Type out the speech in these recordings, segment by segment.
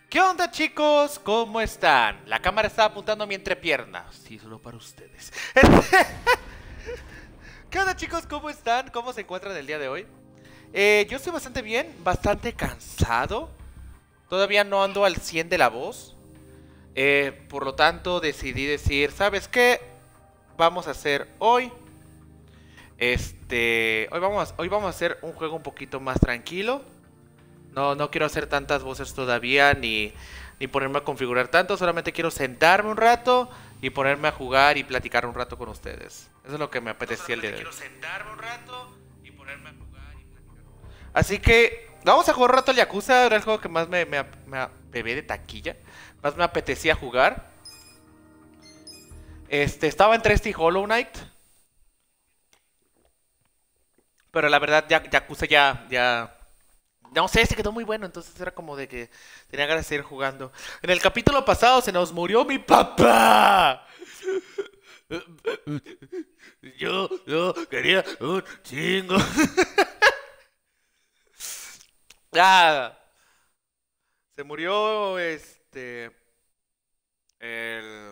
¿Qué onda, chicos? ¿Cómo están? La cámara está apuntando a mi entrepierna. Sí, solo para ustedes. ¿Qué onda, chicos? ¿Cómo están? ¿Cómo se encuentran el día de hoy? Yo estoy bastante bien, bastante cansado. Todavía no ando al 100 de la voz. Por lo tanto, decidí decir, ¿sabes qué? Vamos a hacer hoy. Hoy vamos a hacer un juego un poquito más tranquilo. No quiero hacer tantas voces todavía, ni ponerme a configurar tanto. Solamente quiero sentarme un rato y ponerme a jugar y platicar un rato con ustedes. Eso es lo que me apetecía el día de hoy. Así que vamos a jugar un rato al Yakuza. Era el juego que más me bebé de taquilla. Más me apetecía jugar. Estaba entre este y Hollow Knight. Pero la verdad, Yakuza ya no sé, se quedó muy bueno, entonces era como de que tenía ganas de seguir jugando. En el capítulo pasado se nos murió mi papá. Yo quería un chingo. Ah, se murió el...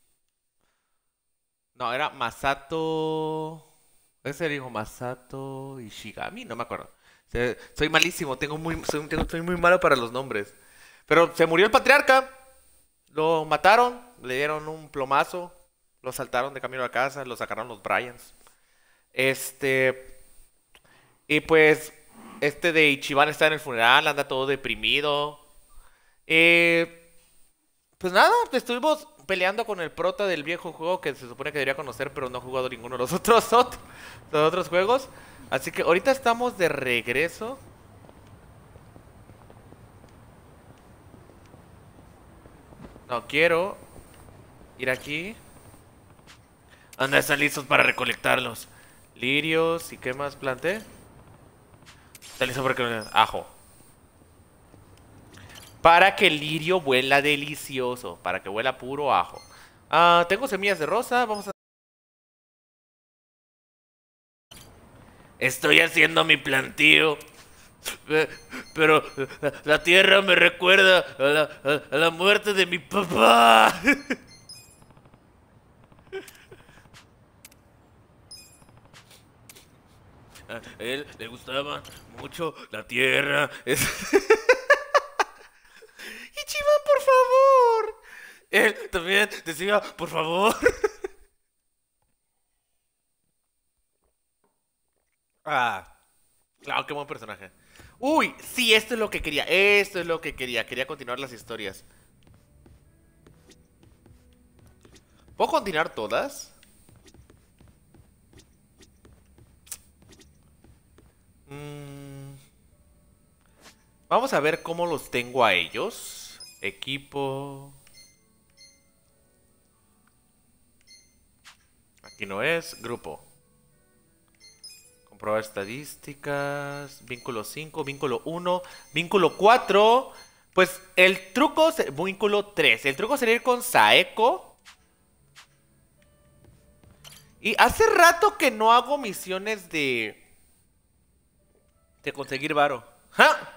No, era Masato. Ese era hijo Masato Ishigami, no me acuerdo. Soy malísimo, soy muy malo para los nombres. Pero se murió el patriarca. Lo mataron, le dieron un plomazo. Lo saltaron de camino a casa, lo sacaron los Bryans. Y pues, de Ichiban está en el funeral, anda todo deprimido. Pues nada, estuvimos peleando con el prota del viejo juego que se supone que debería conocer, pero no ha jugado ninguno de los otros juegos. Así que ahorita estamos de regreso. No quiero ir aquí. Anda, están listos para recolectarlos. Lirios, ¿y qué más planté? Está listo para que... Ajo. Para que el lirio huela delicioso. Para que huela puro ajo. Tengo semillas de rosa. Vamos a... Estoy haciendo mi plantío. Pero la tierra me recuerda a la muerte de mi papá. A él le gustaba mucho la tierra. Ichiban, por favor. Él también decía, por favor. Claro, qué buen personaje. Uy, sí, esto es lo que quería. Esto es lo que quería. Quería continuar las historias. ¿Puedo continuar todas? Vamos a ver cómo los tengo a ellos. Equipo. Aquí no es. Grupo. Comprobar estadísticas. Vínculo 5, vínculo 1, vínculo 4. Pues el truco... Vínculo 3. El truco sería ir con Saeko. Y hace rato que no hago misiones de conseguir varo. ¡Ja!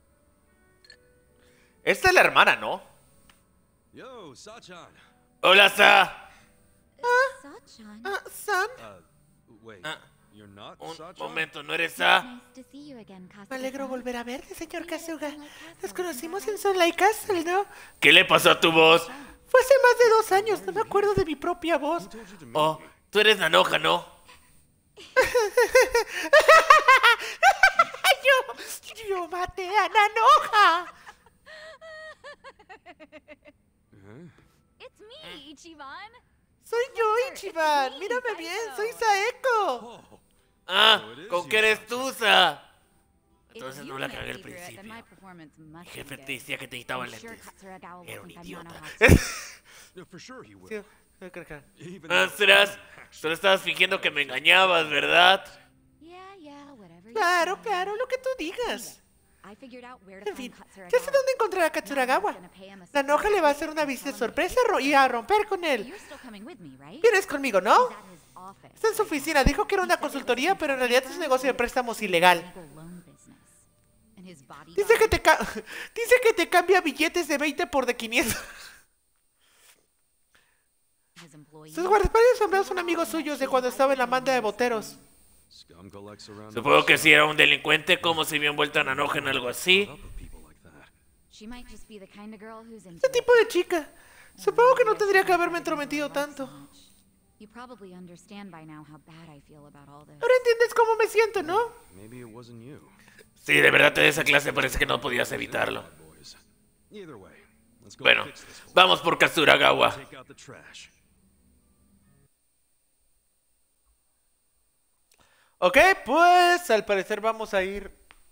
Esta es la hermana, ¿no? Yo, Sachan. Hola, Sa. Sachan. San. Wait, Ah, you're not un Sachan? momento, ¿no eres Sa? Nice to see you again, Kasuga. Me alegro volver a verte, señor Kasuga. Nos conocimos en Sunlight. Sunlight Castle, ¿no? ¿Qué le pasó a tu voz? Fue hace más de 2 años, no me acuerdo de mi propia voz. Who told you to meet Oh, me? tú eres Nanoja, ¿no? Yo maté a Nanoja. It's me, Ichiban. Soy yo, Ichiban. Mírame bien, soy Saeko. Oh, ¿Con qué eres tú, Sa? If Entonces you no la can't cagué al figure it, then principio. my performance must Mi jefe be te good. decía que te necesitaban I'm sure lentes. Katsuragawa will Era un think I'm idiota. Nanohatsu. no, for sure he will. Sí, creo que... Even though Serás. Solo estabas fingiendo que me engañabas, ¿verdad? Yeah, whatever you Claro, say. claro, lo que tú digas. I figured out where to En fin, find Katsuragawa. ya sé dónde encontrar a Katsuragawa. Nanoha's gonna pay him a Nanoja le va a hacer una surprise visita and tell him sorpresa y a romper con él. You're still coming with me, right? ¿Vienes conmigo, He's no? at his office. Está en su oficina. Dijo que era una consultoría, pero en realidad es un negocio de préstamos ilegal. Legal loan business. And and his bodyguard. Dice que te cambia billetes de 20 por de 500. His employees. Sus guardaespaldas sombreros son amigos suyos de cuando estaba en la banda de boteros. Scum collects around Supongo que si era un delincuente, como se vio envuelto en Nanoha en algo así. people like that. She might just be the kind of girl who's into Este tipo de chica. Supongo que no tendría que haberme entrometido tanto. You probably understand by now how bad I feel about all this. Ahora entiendes cómo me siento, ¿no? Maybe it wasn't you. Sí, de verdad de esa clase parece que no podías evitarlo. Boys. Either way, let's go Bueno, fix this. vamos por Katsuragawa. Take out the trash. Ok, pues al parecer vamos a ir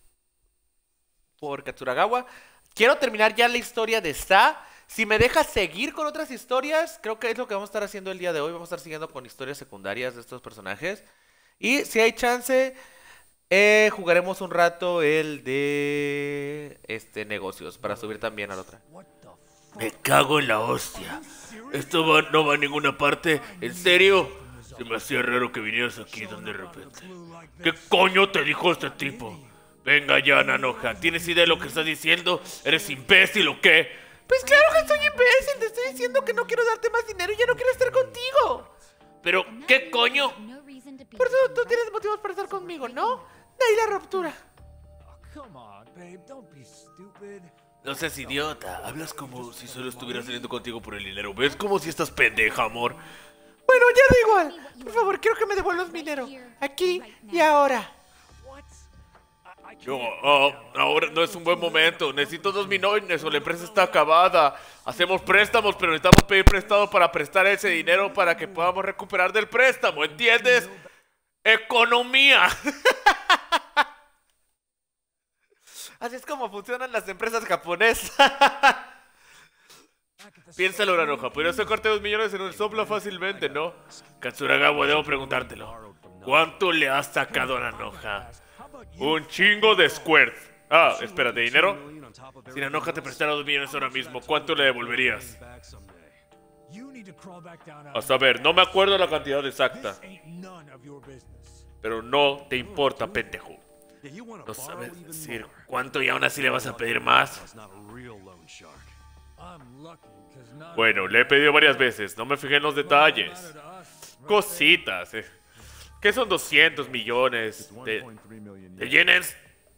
por Katsuragawa. Quiero terminar ya la historia de Sa. Si me dejas seguir con otras historias, creo que es lo que vamos a estar haciendo el día de hoy. Vamos a estar siguiendo con historias secundarias de estos personajes. Y si hay chance, jugaremos un rato el de negocios para subir también a la otra. Me cago en la hostia. Esto no va a ninguna parte. ¿En serio? Se me hacía raro que vinieras aquí de repente. ¿Qué coño te dijo este tipo? Venga ya, Nanoha. ¿Tienes idea de lo que estás diciendo? ¿Eres imbécil o qué? Pues claro que soy imbécil. Te estoy diciendo que no quiero darte más dinero y ya no quiero estar contigo. ¿Pero qué coño? No reason to be Por eso with me, tú right? tienes motivos para estar conmigo, ¿no? De ahí la ruptura. Come on, babe, don't be stupid. No seas idiota. Hablas como si solo estuviera saliendo contigo por el dinero. ¿Ves como si estás pendeja, amor? Bueno, ya da igual. Por favor, quiero que me devuelvas mi dinero. Aquí y ahora. What? I Yo, ahora no es un buen momento. Necesito 2 millones o la empresa está acabada. Hacemos préstamos, pero necesitamos pedir prestado para prestar ese dinero para que podamos recuperar del préstamo. ¿Entiendes? Economía. Así es como funcionan las empresas japonesas. Piénsalo, Nanoha. Podrías sacarte 2 millones en un soplo fácilmente, ¿no? Katsuragawa, debo preguntártelo. ¿Cuánto le has sacado a Nanoha? Un chingo de squares. Ah, espera, ¿de dinero? Si Nanoha te prestara 2 millones ahora mismo, ¿cuánto le devolverías? Back someday. You need to crawl back down out A of saber, no me acuerdo la cantidad exacta. This ain't none of your business. Pero no te importa, pendejo. Yeah, you wanna No borrow sabes even decir more. cuánto y aún así le vas a pedir más. That's not a real loan shark. I'm lucky, 'cause none Bueno, le he pedido varias veces. No me fijé en los detalles. matter to us. Cositas. ¿Qué son 200 millones de yenes?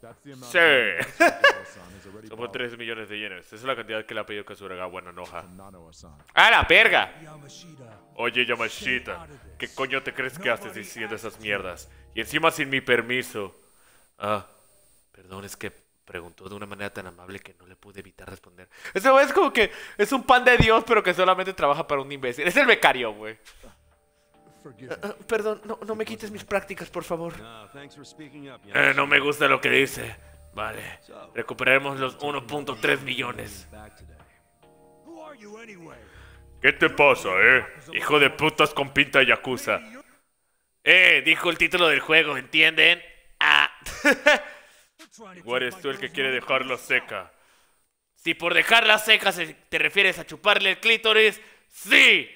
Sí. Somos 13 millones de yenes. Esa es la cantidad que le ha pedido Katsuragawa a Nanoha. ¡Ah, la verga! Yamashita, Oye, Yamashita, ¿qué coño te crees que haces diciendo esas mierdas? Y encima sin mi permiso. Ah, perdón, es que preguntó de una manera tan amable que no le pude evitar responder. Ese güey es como que es un pan de Dios, pero que solamente trabaja para un imbécil. Es el becario, güey. forgive me. Perdón, no me quites mis prácticas, por favor. Nah, thanks for speaking up. No me gusta lo que dice. Vale, recuperaremos los 1.3 millones. Back today. Who are you anyway? ¿Qué te pasa, Hijo de putas con pinta de yakuza. Dijo el título del juego, ¿entienden? Ah. Igual eres tú el que quiere dejarla seca. Si por dejarla seca te refieres a chuparle el clítoris, ¡sí!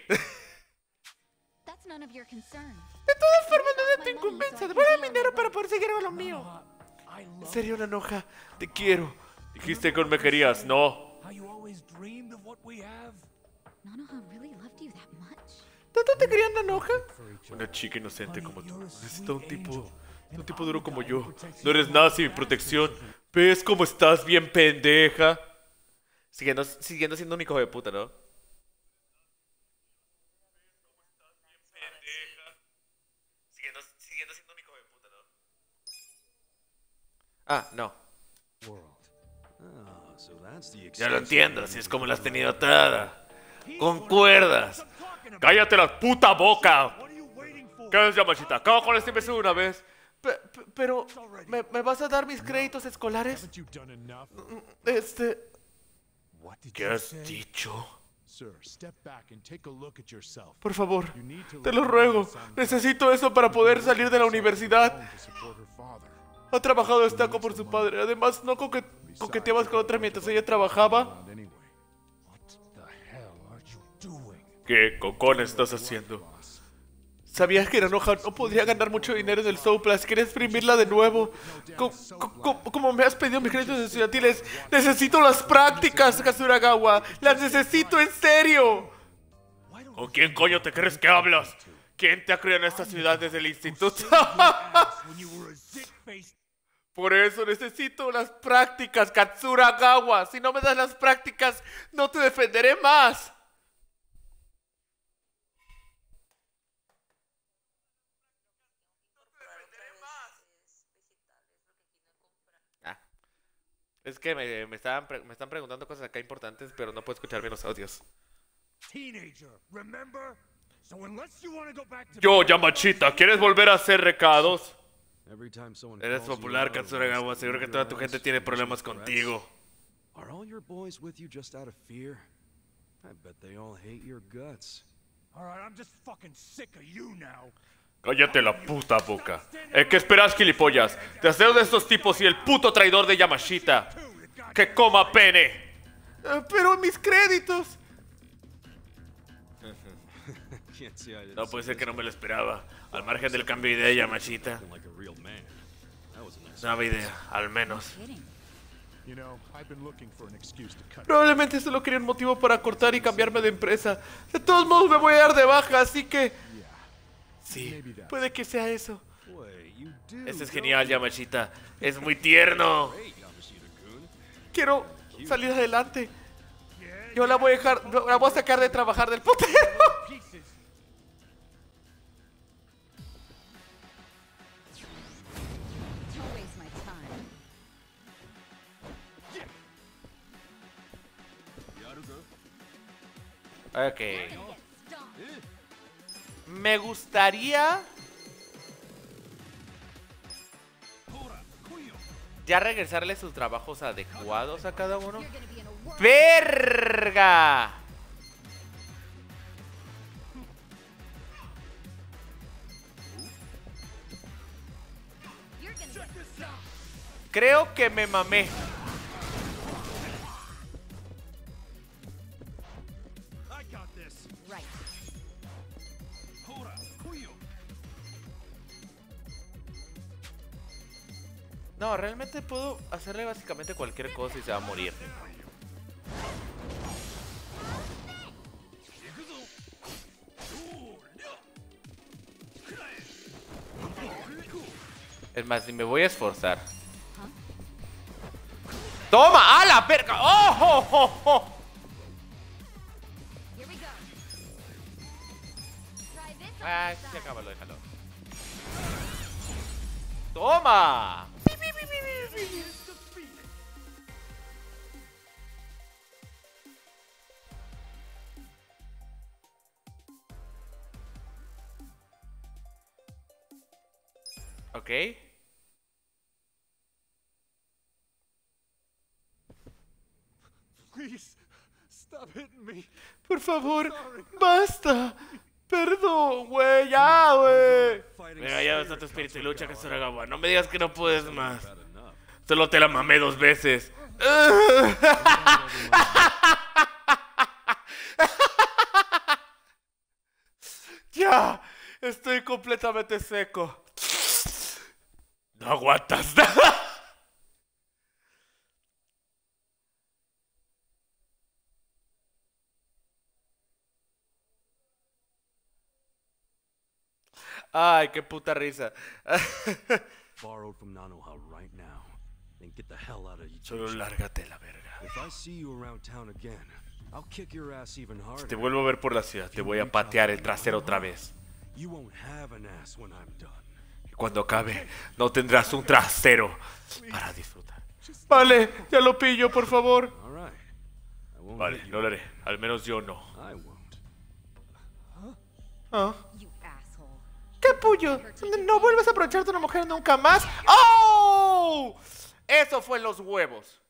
That's none of your concern. De todas formas, no es de tu incumbencia. Devuelve mi dinero para poder seguir con lo mío. I En love serio, Nanoha, te quiero. Dijiste que me querías, ¿no? how you always dreamed of what we have. Nanoha really loved you that much. ¿Tanto te quería Nanoha? Una chica inocente como tú. Necesito un tipo duro como yo. No eres nada sin mi protección. ¿Ves cómo estás bien pendeja? Siguiendo siendo un hijo de puta, ¿no? Siguiendo siendo un hijo de puta, ¿no? Ah, no. Ah, so that's the Ya lo excuse. entiendo, así es como la has tenido atada. Con cuerdas. ¡Cállate la puta boca! What are you waiting for? ¿Qué es, Yamashita? Acaba con este imbécil de una vez. Pero, ¿me vas a dar mis créditos escolares? Haven't you done enough? What did ¿Qué you has say? dicho? Sir, step back and take a look at yourself. Por favor, You need to te let lo her ruego. understand Necesito eso para poder salir de la universidad. to support her father. Ha trabajado estaco por su padre. Además, no coqueteabas con otra mientras ella trabajaba. And anyway, what the hell are you doing? ¿Qué cocón estás haciendo? Sabías que Nanoha no podría ganar mucho dinero en el Soulblast. Quería exprimirla de nuevo. Como me has pedido mis créditos estudiantiles, necesito las prácticas, Kasuragawa. Las necesito en serio. ¿Con quién coño te crees que hablas? ¿Quién te ha criado en esta ciudad desde el instituto? Por eso necesito las prácticas, Katsuragawa. Si no me das las prácticas, no te defenderé más. Es que me están preguntando cosas acá importantes, pero no puedo escuchar bien los audios. Yo, Yamachita, ¿quieres volver a hacer recados? Eres popular, Katsuragawa. Seguro que toda tu gente tiene problemas contigo. Are all your boys with you just out of fear? I bet they all hate your guts. Alright, I'm just fucking sick of you now. Cállate la puta boca. ¿Qué esperas, gilipollas? Te aseo de estos tipos y el puto traidor de Yamashita. ¡Que coma pene! Pero mis créditos. No puede ser que no me lo esperaba. Al margen del cambio de idea de Yamashita. Nueva idea, al menos. Probablemente solo quería un motivo para cortar y cambiarme de empresa. De todos modos me voy a dar de baja, así que... Sí, puede que sea eso. Este es genial, Yamashita. Es muy tierno. Quiero salir adelante. Yo la voy a sacar de trabajar del putero. Ok. Me gustaría ya regresarle sus trabajos adecuados a cada uno. ¡Verga! Creo que me mamé. No, realmente puedo hacerle básicamente cualquier cosa y se va a morir. Es más, ni me voy a esforzar. ¡Toma! ¡A la perca! ¡Oh! ¡Oh! ¡Oh! ¡Oh! Ah, se acaba, lo déjalo. ¡Toma! Ok. Please, stop hitting me. Por favor, basta. Perdón, güey, ya, güey. Venga, ya basta tu espíritu y lucha, Kasuragawa. No me digas que no puedes más. Solo te la mamé 2 veces. Ya, estoy completamente seco. No aguantas nada. Ay, qué puta risa. Borrowed from Nanoha right now. Then get the hell out of you. Solo lárgate la verga. If I see you around town again, I'll kick your ass even harder. Si te vuelvo a ver por la ciudad, te voy a patear el trasero otra vez. You won't have an ass when I'm done. Y cuando acabe, no tendrás un trasero para disfrutar. Vale, ya lo pillo, por favor. All right. I won't Vale, hit you. no lo haré. Al menos yo no. I won't. ¿Ah? You asshole. ¿Qué puyo? No vuelves a aprovecharte de una mujer nunca más. ¡Oh! Eso fue en los huevos.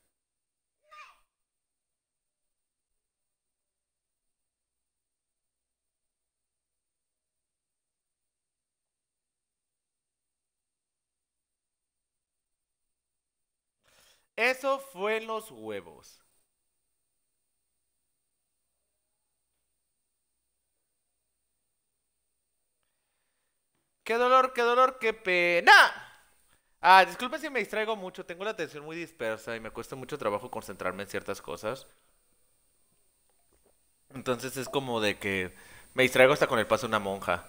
Eso fue en los huevos. qué dolor, qué pena. Ah, disculpen si me distraigo mucho. Tengo la atención muy dispersa y me cuesta mucho trabajo concentrarme en ciertas cosas. Entonces es como de que me distraigo hasta con el paso de una monja.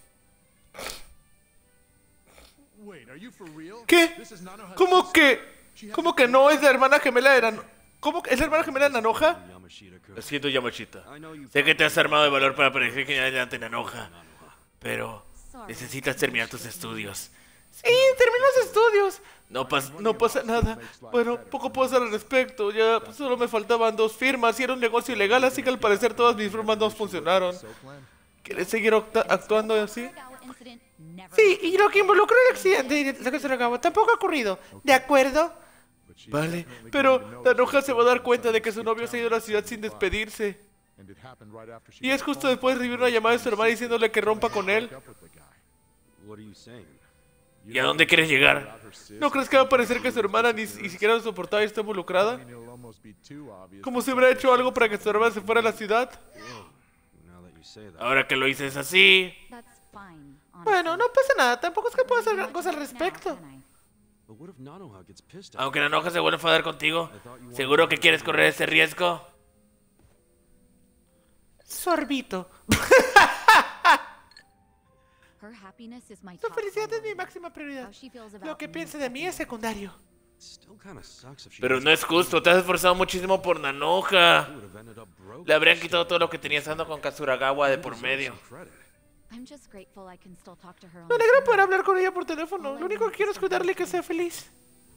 Wait, are you for real? ¿Qué? This is Nanoha's ¿Cómo sister. que? ¿Cómo que no es la hermana gemela de Nanoha? ¿Cómo que es la hermana gemela de Nanoha? Yamashita-kun. Lo siento, Yamashita. I know you Sé que te has armado de valor para parecer genial delante de Nanoha, pero Sorry. necesitas terminar tus estudios. Sí, termino los estudios. No pasa nada. Bueno, poco puedo hacer al respecto. Ya solo me faltaban 2 firmas y era un negocio ilegal, así que al parecer todas mis firmas no funcionaron. ¿Quieres seguir actuando así? Sí, y lo que involucró el accidente y lo que se lo acabó tampoco ha ocurrido. ¿De acuerdo? Vale, pero Nanoha se va a dar cuenta de que su novio se ha ido a la ciudad sin despedirse. Y es justo después de recibir una llamada de su hermana diciéndole que rompa con él. What are you saying? ¿Y a dónde quieres llegar? ¿No crees que va a parecer que su hermana ni siquiera lo soportaba y está involucrada? Como si hubiera hecho algo para que su hermana se fuera a la ciudad. Now that you say that. Ahora que lo dices así. That's fine, Bueno, honestly. no pasa nada. Tampoco es que pueda hacer gran Not cosa al much now, respecto. can I? But what if Nanoha gets pissed at Aunque Nanoha se vuelva a enfadar contigo, ¿seguro que quieres correr ese riesgo? Sorbito. Her happiness is my Su top felicidad es mi priority. máxima prioridad. How she feels about Lo que me piense is de mí es secondary. secundario. It still kinda sucks if she Pero doesn't- no es justo, te has esforzado muchísimo por Nanoha. Would have ended up broke. Le habrían quitado todo lo que tenías dando con Katsuragawa de por medio. Credit. I'm just grateful I can still talk to her on Me the alegra phone. poder hablar con ella por teléfono. Lo único que quiero es cuidarle y que sea feliz.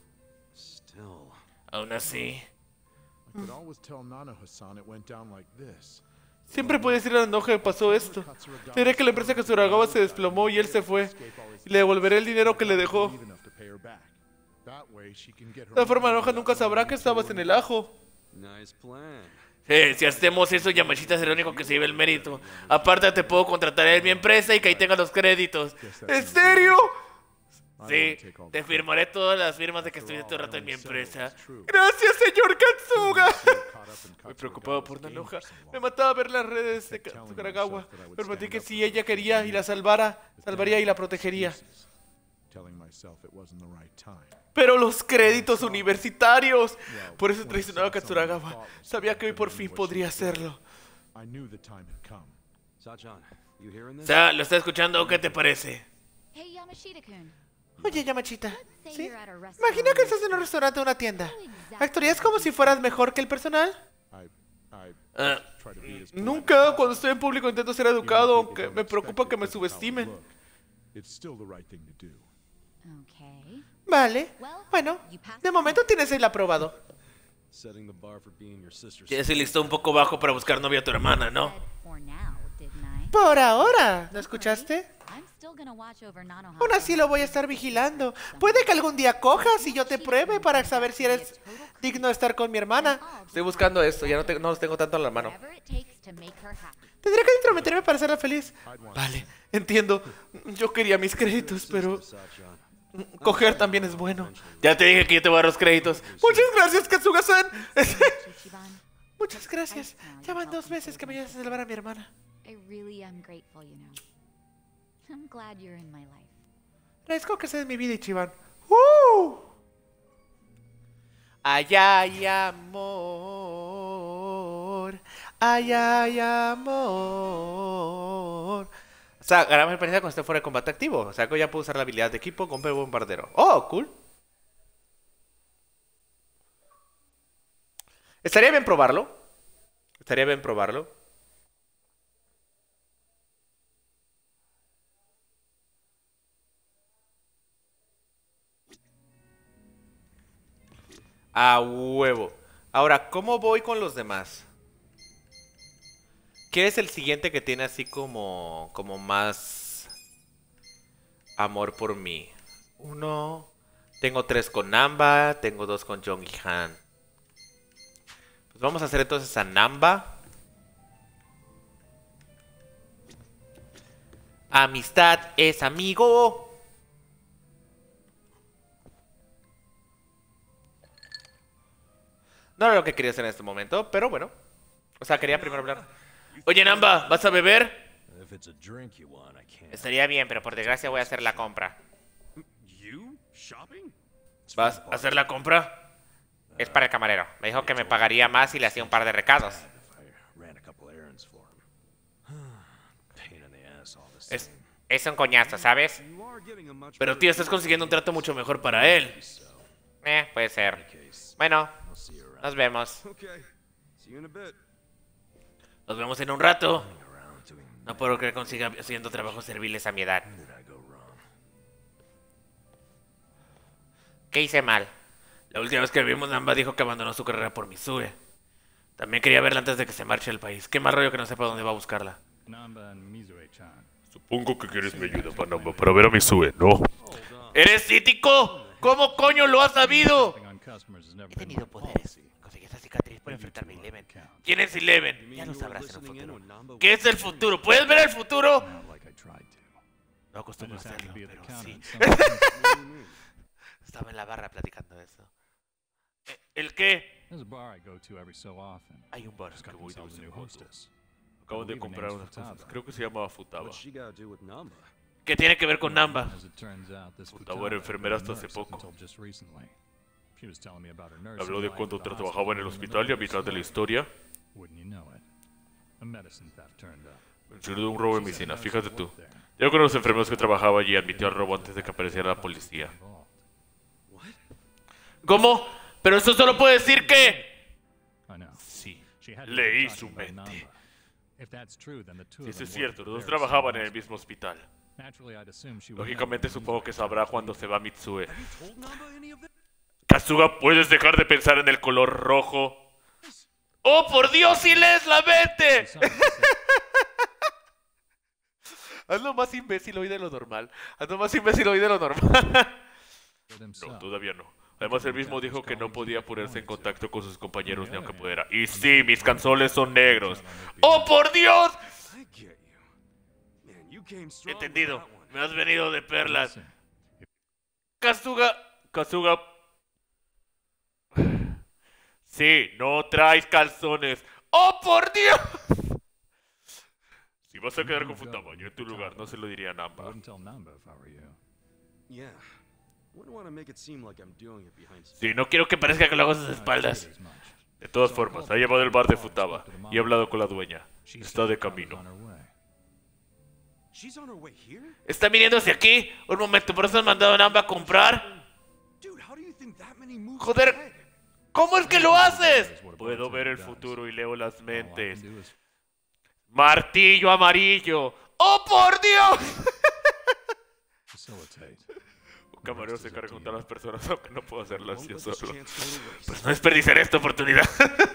Still. Aún así, I could always tell Nanoha-san it went down like this. siempre puedes decirle a Nanoha que pasó esto. Le diré que la empresa Katsuragawa se desplomó y él se fue. Y le devolveré el dinero que le dejó. Leave enough to pay her back. That way she can get her De esta forma money Nanoha nunca sabrá que estabas en el ajo. Nice plan. Si hacemos eso, Yamashita será el único que se lleve el mérito. Aparte, te puedo contratar en mi empresa y que ahí tengas los créditos. ¿En serio? Sí, te firmaré todas las firmas de que estuviste todo el rato en mi empresa. Gracias, señor Katsuga. Muy preocupado por Nanoha. Me mataba ver las redes de Katsuragawa. Prometí que si ella quería y la salvaría y la protegería. Telling myself it wasn't the right time. Pero los créditos universitarios. Por eso traicionaba a Katsuragawa. Sabía que hoy por fin podría hacerlo. I knew the time had come. Sachan, you hearing O this? sea, ¿lo está escuchando? ¿Qué te parece? Hey, Yamashita-kun. Oye, Yamachita, Say ¿sí? you're at a restaurant. Imagina que estás en un restaurante o una tienda. ¿Actuarías como si fueras mejor que el personal? I Ah, try to be as nunca. Cuando estoy en público intento ser educado, aunque me preocupa que me subestimen. It's still the right thing to do. Okay. Vale. Bueno, de momento tienes el aprobado. Setting the bar for being your sister's. Tienes el listón un poco bajo para buscar novia a tu hermana, ¿no? Said for now, didn't I? Por ahora. ¿Lo escuchaste? I'm still gonna watch over Nanoha. Aún así lo voy a estar vigilando. Puede que algún día cojas y yo te pruebe para saber si eres digno de estar con mi hermana. Estoy buscando esto, ya no los tengo tanto en la mano. Whatever it takes to make her happy. Tendré que intrometerme para hacerla feliz. Vale, entiendo. Yo quería mis créditos, pero Sachan. coger también es bueno. Ya te dije que yo te voy a dar los créditos. Muchas gracias, Katsuga-san. Ichiban, Muchas gracias. Ya van 2 veces que me ayudas a salvar a mi hermana. I really am grateful, you know. I'm glad you're in my life. Agradezco que seas mi vida, Ichiban. Ay, ay, amor. Ay, ay, amor. O sea, ganamos experiencia cuando esté fuera de combate activo. O sea, que ya puedo usar la habilidad de equipo con bombardero. Oh, cool. Estaría bien probarlo. Estaría bien probarlo. A huevo. Ahora, ¿cómo voy con los demás? ¿Qué es el siguiente que tiene así como más amor por mí? 1. Tengo 3 con Namba. Tengo 2 con Jong Han. Pues vamos a hacer entonces a Namba. Amistad es amigo. No era lo que quería hacer en este momento, pero bueno. O sea, quería primero hablar. Oye, Namba, ¿vas a beber? if it's a drink you want, I can't. Estaría bien, pero por desgracia voy a hacer la compra. You shopping? ¿Vas a hacer la compra? Es para el camarero. Me dijo que me pagaría más si le hacía un par de recados. Es un coñazo, ¿sabes? Pero tío, estás consiguiendo un trato mucho mejor para él. Puede ser. Bueno, nos vemos. Okay. See you in a bit. Nos vemos en un rato. No puedo creer que consiga haciendo trabajos serviles a mi edad. ¿Qué hice mal? La última vez que vimos, Namba dijo que abandonó su carrera por Mitsue. También quería verla antes de que se marche del país. Qué mal rollo que no sepa dónde va a buscarla. Supongo que quieres mi ayuda, Panamba, para ver a Mitsue, ¿no? ¿Eres cítico? ¿Cómo coño lo has sabido? He tenido poderes. Conseguí esa cicatriz por enfrentarme a Eleven. ¿Quién es Eleven? Ya lo sabrás en un futuro. ¿Qué es el futuro? ¿Puedes ver el futuro? No acostumbro a hacerlo, pero sí. Estaba en la barra platicando eso. ¿El qué? Hay un bar Que voy de vez en cuando. Acabo de comprar unas cosas. Creo que se llama Futaba. What's she gotta do with Namba? ¿Qué tiene que ver con Namba? Futaba era enfermera hasta hace poco. Habló de cuando trabajaba en el hospital y a mitad de la historia mencionó de un robo de medicina. Fíjate tú. Yo con los enfermeros que trabajaba allí admitió el robo antes de que apareciera la policía. ¿Cómo? Pero eso solo puede decir que... Sí, leí su mente. Si eso es cierto, los dos trabajaban en el mismo hospital. Lógicamente supongo que sabrá cuándo se va Mitsue. Kasuga, ¿puedes dejar de pensar en el color rojo? ¡Oh, por Dios, si lees la mente! Haz lo más imbécil hoy de lo normal. Haz lo más imbécil hoy de lo normal. No, todavía no. Además, él mismo dijo que no podía ponerse en contacto con sus compañeros ni aunque pudiera. Y sí, mis canzones son negros. ¡Oh, por Dios! I get you. Man, you came strong with Entendido. that one. Me has venido de perlas. Kasuga... Sí, no traes calzones. ¡Oh, por Dios! Si vas a quedar con Futaba, yo en tu lugar no se lo diría a Namba. Yeah. Wouldn't want to make it seem like I'm doing it behind. Sí, no quiero que parezca que lo hago a sus espaldas. De todas formas, ha llevado el bar de Futaba y ha hablado con la dueña. Está de camino. She's on her way here? ¿Está viniendo hacia aquí? Un momento, ¿por eso has mandado a Namba a comprar? Dude, how do you think that many moves Joder, ahead? ¿cómo es que lo haces? Puedo ver el futuro y leo las mentes. Martillo amarillo. ¡Oh, por Dios! Un camarero se encarga de juntar a las personas, aunque no puedo hacerlo así yo solo. Chance go to waste. Pues no desperdiciaré esta oportunidad.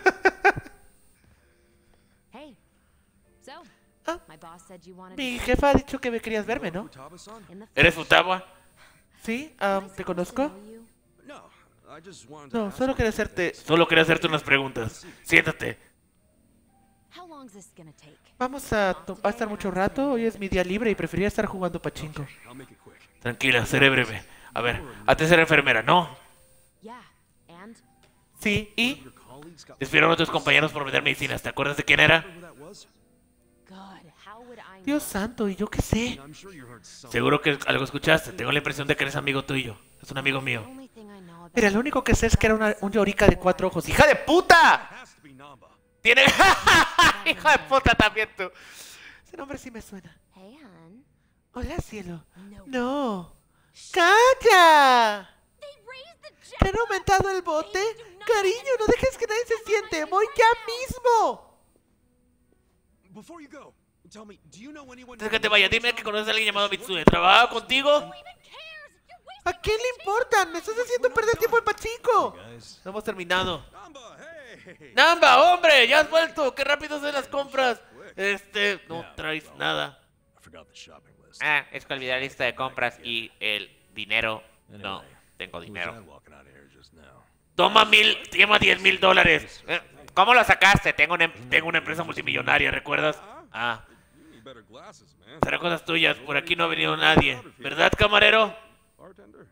Hey. So, my boss said you wanted Mi to jefa ha dicho que me querías verme, ¿no? Futaba-san? in the ¿Eres Futaba? Sí, Am ¿te conozco? No, I just wanted to No, ask solo you quería if hacerte... it's- Solo quería hacerte unas preguntas. Siéntate. How long's this gonna take? Vamos a estar mucho rato, hoy es mi día libre y preferiría estar jugando pachinko. I'll make it quick. Tranquila, seré breve. A ver, antes era enfermera, ¿no? Yeah, and Sí, ¿y? Your colleagues got Despidieron a tus compañeros por vender medicinas. ¿Te acuerdas de quién era? who that was? God, how would I know? Dios santo, ¿y yo qué sé? I'm sure you heard something. Seguro que algo escuchaste. Tengo la impresión de que eres amigo tuyo. Es un amigo The mío. only thing I know about Mira, lo único que sé es que era un Yorika de 4 ojos. ¡Hija de puta! Has to be Namba. Tiene... ¡Hija de puta también tú! Ese nombre sí me suena. Hey, hon. Hola, cielo. No. No. ¡Calla! They raised the jack. ¿Que han aumentado el bote? Cariño, no dejes que nadie se siente. Voy ya mismo. Before you go, tell me, do you know anyone Antes de que te vaya, dime que conoces a alguien llamado Mitsue. ¿Trabajaba contigo? Who even cares? You're wasting ¿A quién le importa? Me estás haciendo perder tiempo en pachinko. No hemos terminado. Namba, hey! ¡Namba, hombre! ¡Ya has vuelto! ¡Qué rápido son las compras! No traes nada. I forgot the shopping list. Es que olvidé la lista de compras y el dinero. No, tengo Who's dinero. that walking out of here just now? Toma 10,000 dólares. ¿Cómo lo sacaste? Tengo una empresa multimillonaria, ¿recuerdas? Ah, You need better glasses, man. serán cosas tuyas. Por aquí no ha venido nadie. ¿Verdad, camarero? Bartender.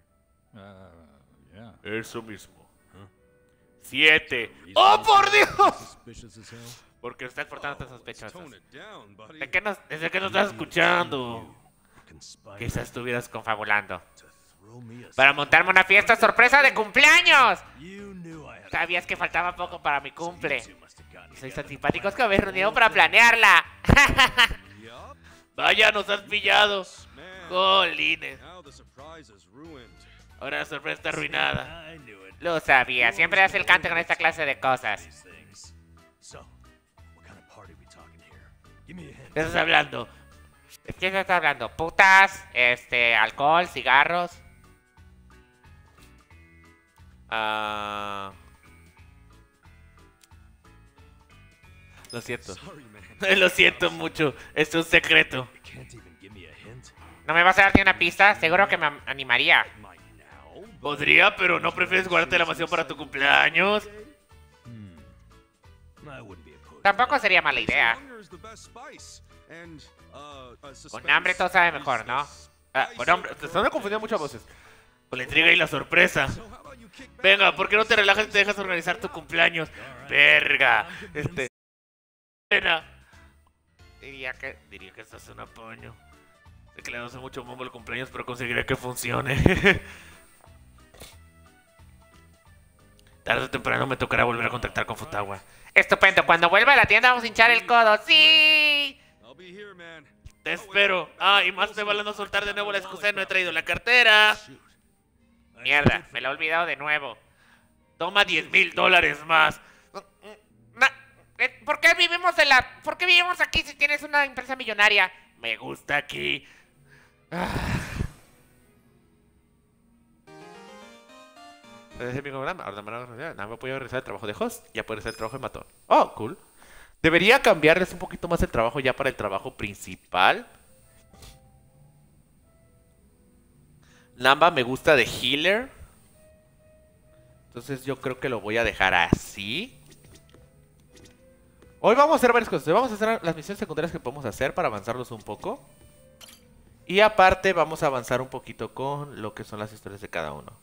Eso mismo. 7. ¡Oh, por Dios! Suspicious as hell. ¿Por qué estás portando tan sospechoso? Tone it down, buddy. ¿Desde que nos estás escuchando? Quizás estuvieras confabulando. Para montarme una fiesta sorpresa de cumpleaños. Sabías que faltaba poco para mi cumple. Y sois tan simpáticos que habéis reunido para planearla. Vaya, nos has pillado. Jolines. Now the surprise is ruined. Ahora la sorpresa está arruinada. Lo sabía, siempre hace el cante con esta clase de cosas. ¿Qué estás hablando? ¿De qué estás hablando? ¿Putas? ¿Alcohol? ¿Cigarros? Lo siento. Sorry, man. Lo siento mucho. Es un secreto. Can't even give me a hint. ¿No me vas a dar ni una pista? Seguro que me animaría. Might now. Podría, pero ¿no prefieres guardarte la emoción para tu cumpleaños? I wouldn't be opposed. Tampoco sería mala idea. Hunger is the best spice, and, Con hambre todo sabe mejor, ¿no? Con hambre. Te están confundiendo muchas voces. Con la intriga y la sorpresa. Venga, ¿por qué no te relajas y te dejas organizar tu cumpleaños? Verga. Pena. Diría que esto es un apoyo. Sé que le damos mucho bombo al cumpleaños, pero conseguiré que funcione. Tarde o temprano me tocará volver a contactar con Futagua. Estupendo, cuando vuelva a la tienda vamos a hinchar el codo. ¡Sí! I'll be here, man. Te espero. Y más me vale no soltar de nuevo la excusa de no he traído la cartera. Mierda, me la he olvidado de nuevo. Toma $10,000 más. ¿Por qué vivimos aquí si tienes una empresa millonaria? Me gusta aquí. Nada me puedo regresar el trabajo de host. Ya puede ser el trabajo de matón. Oh, cool. Debería cambiarles un poquito más el trabajo ya para el trabajo principal. Namba me gusta de healer. Entonces yo creo que lo voy a dejar así. Hoy vamos a hacer varias cosas. Vamos a hacer las misiones secundarias que podemos hacer para avanzarlos un poco. Y aparte vamos a avanzar un poquito con lo que son las historias de cada uno.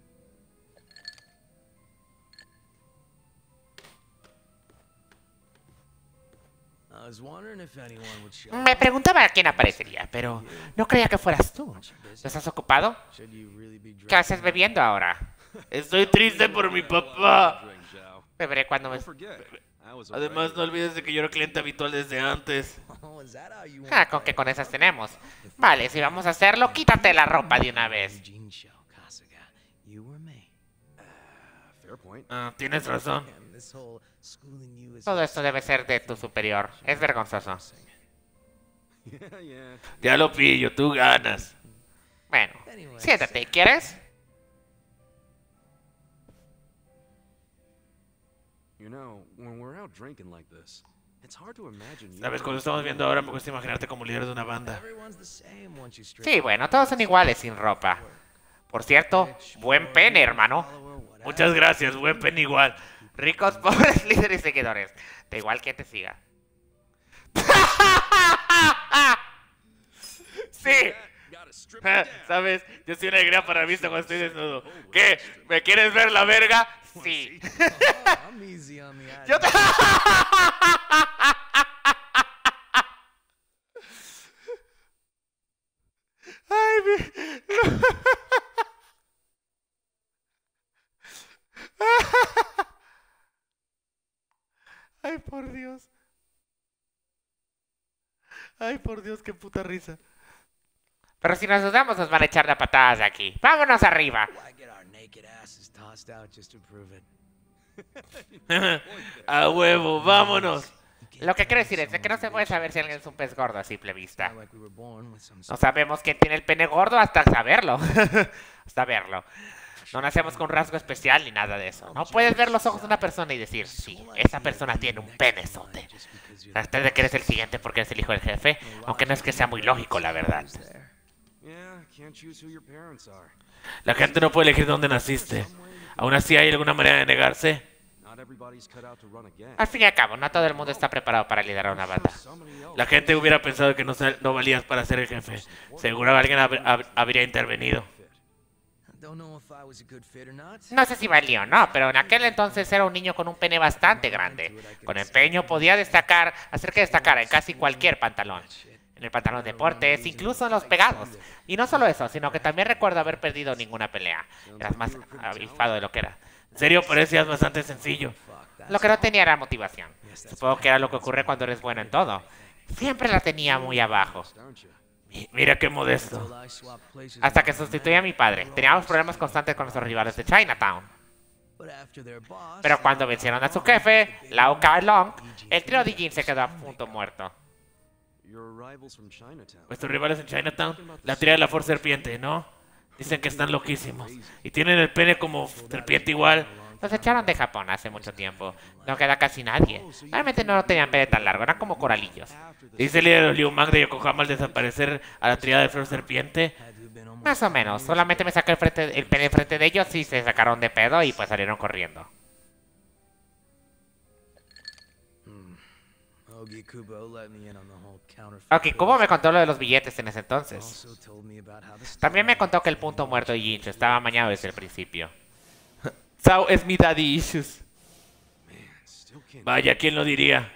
Me preguntaba a quién aparecería, pero no creía que fueras tú. ¿Estás ocupado? ¿Qué haces bebiendo ahora? Estoy triste por mi papá. Beberé cuando me... Además, no olvides de que yo era cliente habitual desde antes. Con que con esas tenemos. Vale, si vamos a hacerlo, quítate la ropa de una vez. Tienes razón. Todo esto debe ser de tu superior. Es vergonzoso. Ya lo pillo, tú ganas. Bueno, siéntate, ¿quieres? Sabes, cuando estamos viendo ahora me cuesta imaginarte como líder de una banda. Sí, bueno, todos son iguales sin ropa. Por cierto, buen pene, hermano. Muchas gracias, buen pene igual. Ricos, pobres, líderes y seguidores. Da igual quien te siga. Sí. ¿Sabes? Yo soy una alegría para la vista cuando estoy desnudo. ¿Qué? ¿Me quieres ver la verga? Sí. Yo te... Ay, Ay, por Dios. Ay, por Dios, qué puta risa. Pero si nos dudamos nos van a echar de patadas de aquí. ¡Vámonos arriba! A huevo, vámonos. Lo que quiero decir es que no se puede saber si alguien es un pez gordo a simple vista. No sabemos quién tiene el pene gordo hasta saberlo. Hasta verlo. No nacemos con un rasgo especial ni nada de eso. No puedes ver los ojos de una persona y decir, sí, esa persona tiene un penezote. Hasta de que eres el siguiente porque eres el hijo del jefe, aunque no es que sea muy lógico, la verdad. La gente no puede elegir dónde naciste. Aún así, ¿hay alguna manera de negarse? Al fin y al cabo, no todo el mundo está preparado para liderar una banda. La gente hubiera pensado que no valías para ser el jefe. Seguro alguien habría intervenido. No sé si valió o no, pero en aquel entonces era un niño con un pene bastante grande. Con empeño podía hacer que destacara en casi cualquier pantalón. En el pantalón de deportes, incluso en los pegados. Y no solo eso, sino que también recuerdo haber perdido ninguna pelea. Eras más avispado de lo que era. En serio, parecías bastante sencillo. Lo que no tenía era motivación. Supongo que era lo que ocurre cuando eres bueno en todo. Siempre la tenía muy abajo. Mira qué modesto. Hasta que sustituí a mi padre. Teníamos problemas constantes con nuestros rivales de Chinatown. Pero cuando vencieron a su jefe, Lau Kai Long, el trío de Jin se quedó a punto muerto. Nuestros rivales en Chinatown, la tría de la Fuerza Serpiente, ¿no? Dicen que están loquísimos. Y tienen el pene como serpiente igual. Los echaron de Japón hace mucho tiempo. No queda casi nadie. Realmente no tenían pene tan largo, eran como coralillos. Dice el líder de los Liu Mang de Yokohama al desaparecer a la tríada de Fuerza Serpiente. Más o menos. Solamente me saqué el pene enfrente de ellos y se sacaron de pedo y pues salieron corriendo. Okikubo me contó lo de los billetes en ese entonces. También me contó que el punto muerto de Jincho estaba amañado desde el principio. Sao es mi daddy issues. Vaya, ¿quién lo diría?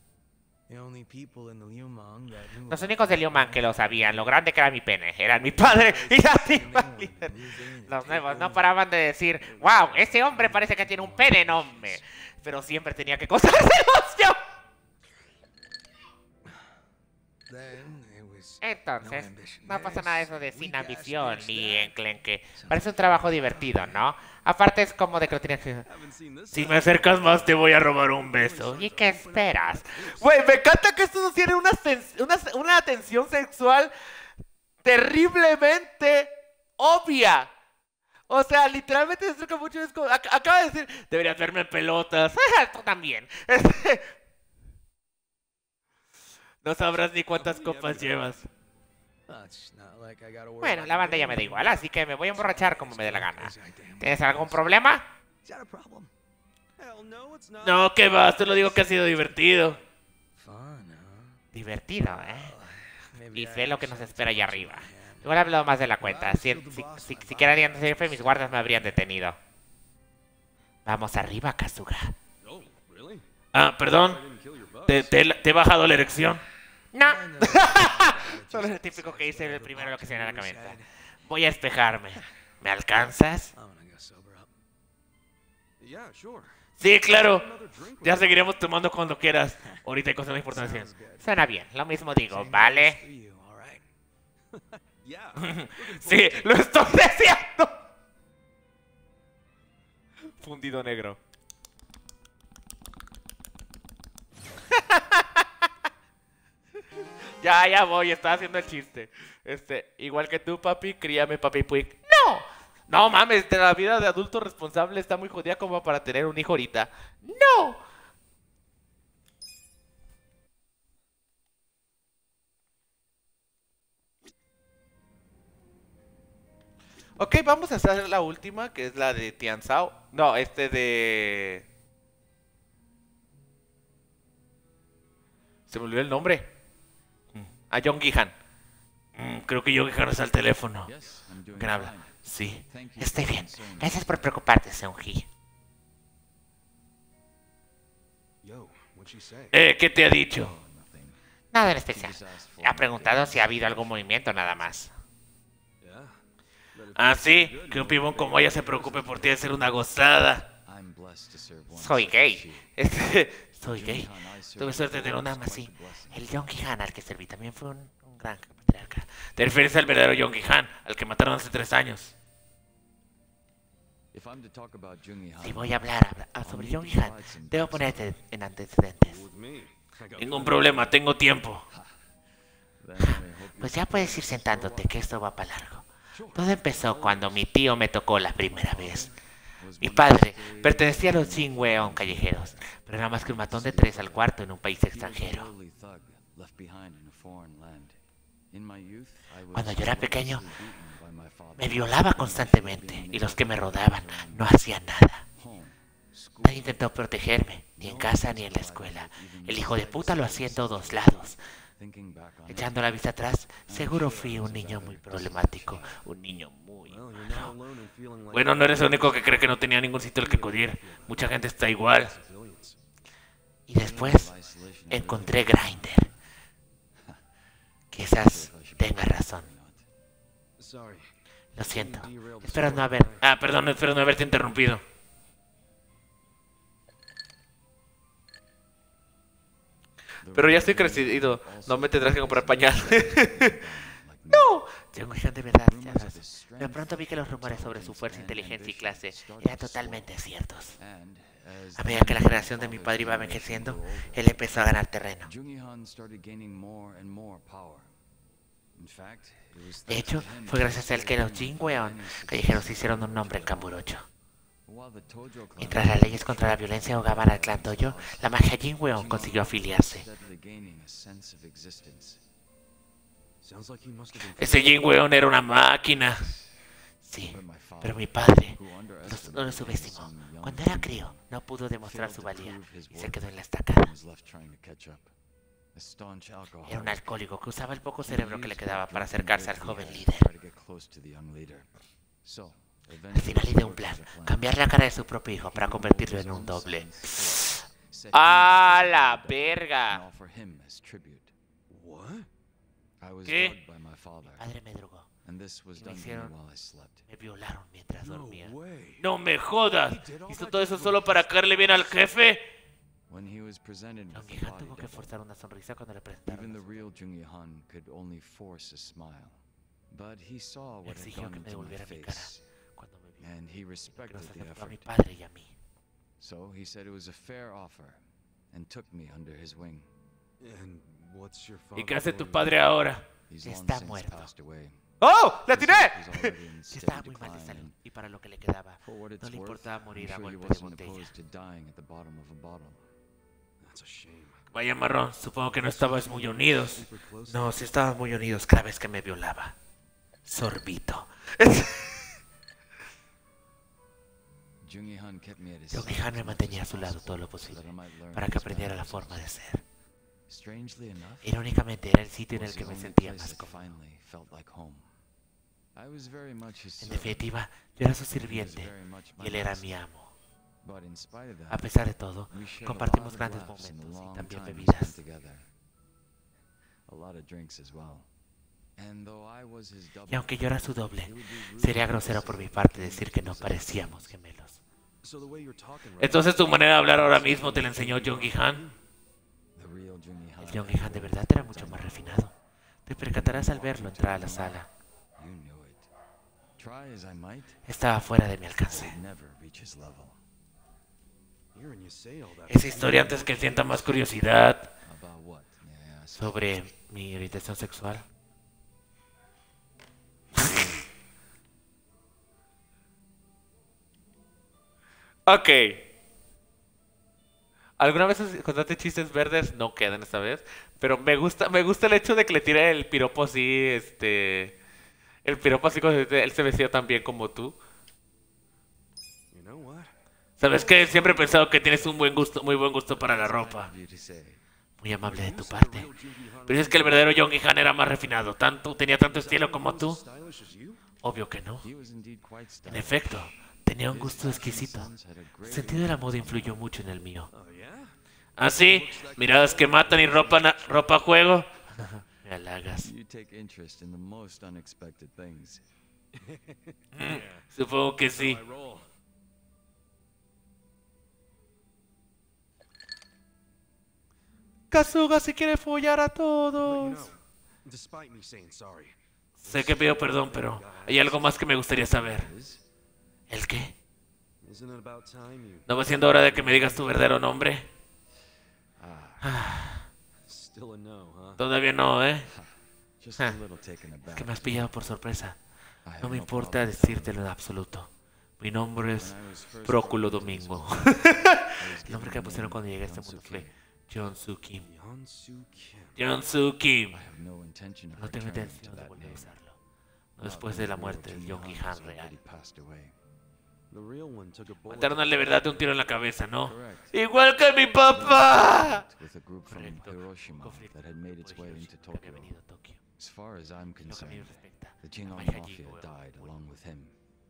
Los únicos de Liu Mang que lo sabían lo grande que era mi pene eran mi padre y la Team Líder. Los nuevos no paraban de decir, wow, ese hombre parece que tiene un pene enorme. Pero siempre tenía que cosárselos yo. Entonces, no pasa nada de eso de sin ambición ni enclenque. Parece un trabajo divertido, ¿no? Aparte es como de que lo tienes que... Si me acercas más te voy a robar un beso. ¿Y qué esperas? Güey, me encanta que esto nos tiene una tensión sexual terriblemente obvia. O sea, literalmente se acerca mucho. Es como, acaba de decir, deberías verme en pelotas. Tú también. No sabrás ni cuántas copas llevas. Bueno, la banda ya me da igual, así que me voy a emborrachar como me dé la gana. ¿Tienes algún problema? No, que va, te lo digo que ha sido divertido. Divertido, ¿eh? Y sé lo que nos espera allá arriba. Igual he hablado más de la cuenta. Si siquiera harían de jefe, mis guardas me habrían detenido. Vamos arriba, Kasuga. Ah, perdón. Te he bajado la erección. No. Solo es el típico que hice el primero lo que se viene a la cabeza. Voy a despejarme. ¿Me alcanzas? Sí, claro. Ya seguiremos tomando cuando quieras. Ahorita hay cosas más importantes. Suena bien. Lo mismo digo, ¿vale? Sí, lo estoy deseando. Fundido negro. Ya voy, estaba haciendo el chiste. Igual que tú, papi, críame, papi Puig. ¡No! No mames, la vida de adulto responsable está muy jodida como para tener un hijo ahorita. ¡No! Ok, vamos a hacer la última, que es la de Tianzao. No, de... Se me olvidó el nombre. A John Gihan. Creo que John Gihan está al teléfono. ¿Quién habla? Sí. Estoy bien. Gracias por preocuparte, Seung-Hee. ¿Qué te ha dicho? Nada en especial. Ha preguntado si ha habido algún movimiento nada más. Ah, sí. Que un pibón como ella se preocupe por ti de ser una gozada. Soy gay. Soy gay. Tuve suerte de tener un ama así. El John Gihan al que serví también fue un gran patriarca. Te refieres al verdadero John Gihan, al que mataron hace 3 años. Si voy a hablar sobre John Gihan, debo ponerte en antecedentes. Ningún problema, tengo tiempo. Pues ya puedes ir sentándote, que esto va para largo. Todo empezó cuando mi tío me tocó la primera vez. Mi padre pertenecía a los Jinweon callejeros, pero era más que un matón de 3 al cuarto en un país extranjero. Cuando yo era pequeño, me violaba constantemente y los que me rodeaban no hacían nada. Nadie intentó protegerme, ni en casa ni en la escuela. El hijo de puta lo hacía en todos lados. Echando la vista atrás, seguro fui un niño muy problemático. Un niño muy malo. Bueno, no eres el único que cree que no tenía ningún sitio al que acudir. Mucha gente está igual. Y después encontré Grindr. Quizás tenga razón. Lo siento. Espero no haber... Perdón, espero no haberte interrumpido. Pero ya estoy crecido. No me tendrás que comprar pañal. ¡No! Jung-Han de verdad, ya sabes. De pronto vi que los rumores sobre su fuerza, inteligencia y clase eran totalmente ciertos. A medida que la generación de mi padre iba envejeciendo, él empezó a ganar terreno. De hecho, fue gracias a él que los Jingweon callejeros se hicieron un nombre en Kamurocho. Mientras las leyes contra la violencia ahogaban al clan Toyo, la magia Jingweon consiguió afiliarse. Ese Jingweon era una máquina. Sí, pero mi padre no lo subestimó. Cuando era crío, no pudo demostrar su valía y se quedó en la estacada. Era un alcohólico que usaba el poco cerebro que le quedaba para acercarse al joven líder. Al final ideó un plan, cambiar la cara de su propio hijo para convertirlo en un doble. ¡Ah, la verga! ¿Qué? Mi padre me drogó y me violaron mientras dormía. ¡No me jodas! ¿Hizo todo eso solo para caerle bien al jefe? Jung-Han tuvo que forzar una sonrisa cuando le presentaron. Exigió que me devolviera mi cara cuando me vio. Que nos aceptó a mi padre y a mí. ¿Y qué hace tu padre ahora? Está muerto. ¡Oh! ¡Le atiné! Estaba muy mal de salud y para lo que le quedaba, no le importaba morir a golpe de botella. Vaya marrón, supongo que no estabas muy unidos. No, sí estábamos muy unidos cada vez que me violaba. Sorbito. Jung-Han me mantenía a su lado todo lo posible para que aprendiera la forma de ser. Irónicamente, era el sitio en el que me sentía más cómodo. En definitiva, yo era su sirviente y él era mi amo. A pesar de todo, compartimos grandes momentos y también bebidas. Y aunque yo era su doble, sería grosero por mi parte decir que no parecíamos gemelos. Entonces tu manera de hablar ahora mismo te la enseñó Jung-Han. El Jung-Han de verdad era mucho más refinado. Te percatarás al verlo entrar a la sala. Estaba fuera de mi alcance. Esa historia antes que sienta más curiosidad. Sobre mi orientación sexual. Ok. ¿Alguna vez contaste chistes verdes? No quedan esta vez. Pero me gusta el hecho de que le tire el piropo así, el piropo así cuando él se vestía tan bien como tú. ¿Sabes qué? Siempre he pensado que tienes un muy buen gusto para la ropa. Muy amable de tu parte. Pero es que el verdadero Jung-Han era más refinado. Tenía tanto estilo como tú. Obvio que no. En efecto, tenía un gusto exquisito. El sentido de la moda influyó mucho en el mío. ¿Ah, sí? Miradas que matan y ropa a juego. Me halagas. Supongo que sí. Kasuga se quiere follar a todos. Sé que pido perdón, pero hay algo más que me gustaría saber. ¿El qué? ¿No va siendo hora de que me digas tu verdadero nombre? Todavía no, ¿eh? Es que me has pillado por sorpresa. No me importa decírtelo en absoluto. Mi nombre es Próculo Domingo. El nombre que me pusieron cuando llegué a este mundo fue Jeonsu Kim. Jeonsu Kim. No tengo intención de volver a usarlo. No después de la muerte del Jung-Han real. The real one took a bullet Mataron al de verdad de un tiro en la cabeza, ¿no? Correct. Igual que mi papá. With a group from Correcto. Hiroshima Conflicto that had made its por way Hiroshima into que había Tokyo. venido a Tokio. As far as I'm Lo que a mí concerned, respecta, the la Jingon magia Mafia Jingo era died muy along with him.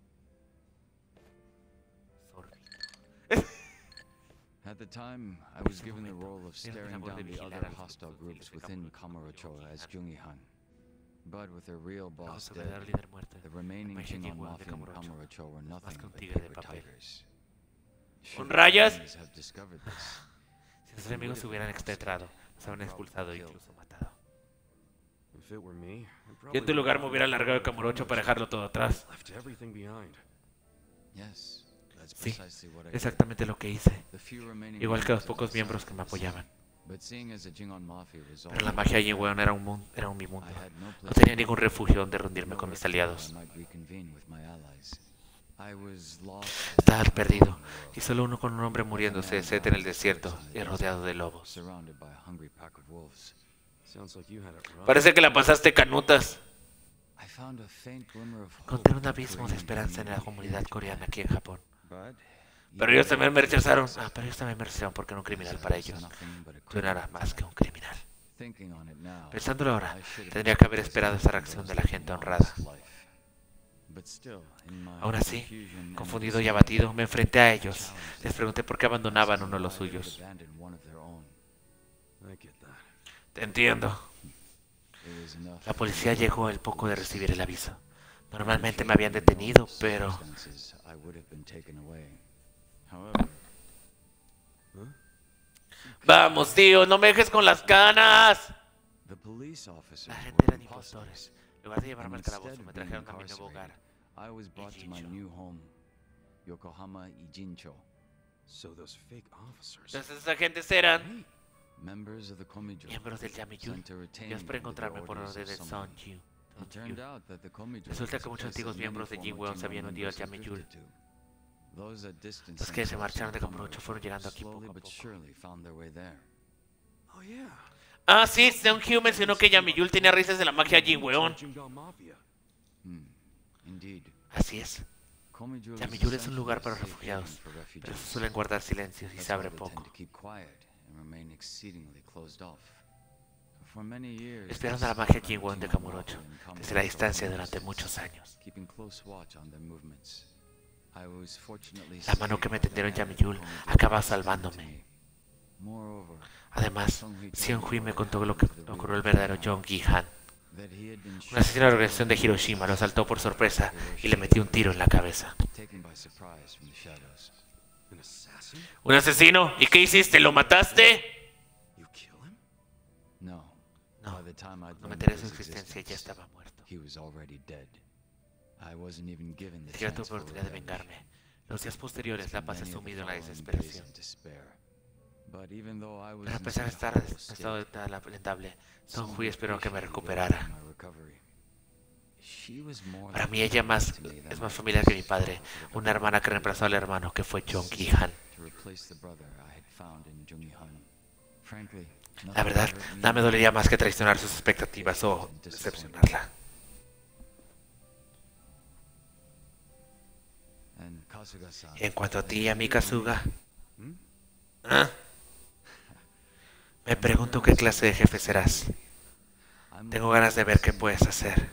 sórdida. At the time, I was ese given the momento, role of tenía la staring labor de down the vigilar other a los hostile grupos groups hostiles de within Kamurocho, Kamurocho as Jungi-han. Jungi-han. But with their real boss Vamos a dead, ver al líder muerto. the remaining magia Jingon Jingo de Mafia in Kamurocho. Kamurocho were nothing que un but tigre de paper papel. tigers. ¿Con Should rayas? enemies have discovered this, Si sus enemigos se hubieran expetrado, los habrían expulsado e incluso matado. If it were me, I'd Yo probably en tu lugar me hubiera largado de Kamurocho para dejarlo todo atrás. left everything behind. yes, that's Sí, precisely what I did. exactamente lo que hice. The few remaining Igual que los members of pocos the miembros que me Samurais. apoyaban. But seeing as the Jingon Mafia was Pero la all magia allí, weón, era un mi mundo. I had no No place tenía to ningún go, refugio donde rendirme no con mis refuge where aliados. I might reconvene with my allies. I was lost Estaba and perdido, alone in the world, y solo uno con un hombre muriéndose de sed en el desierto y rodeado de lobos. surrounded by a hungry pack of wolves. Sounds like you had it rough. Parece que la pasaste canutas. I found a faint glimmer of hope Encontré un in the abismo de Korean esperanza en la community comunidad here in coreana Japan. aquí en Japón. But Pero ellos también me rechazaron. Pero ellos también me rechazaron porque era un criminal para ellos. Yo no era más que un criminal. Thinking on it now, Pensándolo ahora, I should have tendría que haber taken esperado this esa reacción de la lost gente and honrada. lost life. But still, in my Aún así, confusion and confundido y despair, abatido, me enfrenté a ellos. Les pregunté por qué abandonaban uno de los why they had suyos. abandoned one of their own. I get that. Te entiendo. It was enough La policía for me llegó to el poco de recibir el aviso. In Normalmente me fear habían in detenido, normal pero... circumstances, I would have been taken away. However, Vamos, tío, no me dejes con las ganas. the police officers La were gente eran imposters, impostores. En lugar de llevarme and al instead calabozo, of me being trajeron a mi nuevo hogar. incarcerated, I was brought to my Ijincho. new home, Yokohama Ijincho. So those fake officers. Entonces, esas gentes eran Members of the Komijo miembros del Yamiyul. sent to retain Ellos por me with the encontrarme por orders orden of de someone. Son Yu. It turned out that the Komijo Resulta was que a muchos place antiguos that miembros de many Jin former Weon se habían Jingon hundido al members had Yamiyul. drifted to. Those that distanced Los que se themselves marcharon de from Kamurocho Kamurocho fueron llegando aquí slowly poco a but poco. surely found their way there. Oh yeah. Ah, sí, Seung Hugh mencionó que Yamiyul tenía raíces de la magia Jin Weon. Jingon Mafia. Indeed. Así es. Komijo is Yamiyul es un lugar para essentially a safe refugiados, haven for pero refugees. se suelen guardar silencios y That's se why abre they poco. tend to keep quiet and remain exceedingly closed off. For many years, Esperaron a la this magia Jingon Jin Weon de Mafia Kamurocho in desde la Kamurocho distancia durante remains, muchos años. keeping close watch on their movements. I was fortunately La mano que me saved by the tendieron hand of Yamiyul Komijo acaba extended to salvándome. me. Moreover, Además, Seung Hui me contó lo que ocurrió el verdadero Jong Gi-han. that he had been Un asesino de la organización de Hiroshima lo asaltó por sorpresa y le metió un tiro en la cabeza. taken by surprise from the shadows. An assassin? ¿Un asesino? ¿Y qué hiciste? ¿Lo mataste? You kill him? No. No, By the time I'd no me learned enteré de of su his existencia, ya existence, estaba muerto. he was already dead. I wasn't even given the Ni siquiera chance tuve for oportunidad de revenge. vengarme. Los días posteriores la pasé Many of the sumido en la following days desesperación. in despair. But even though I was Pero a in pesar de such estar a en hopeless estado state, lamentable, Song someone Hui esperó que me appreciated recuperara. my recovery. She was more Para like mí ella family más to me than es my más familiar que mi sister padre, could have una ever hermana que been. reemplazó al hermano que fue Jong Gi-han. To replace the brother I had found in Jungihan. Frankly, La nothing verdad, hurt me nada me more dolería than más que traicionar sus expectativas o decepcionarla. And Kasuga-san, En cuanto a ti, Ami Kasuga, ¿ah? Me pregunto qué clase de jefe serás. I'm Tengo ganas de ver qué puedes hacer.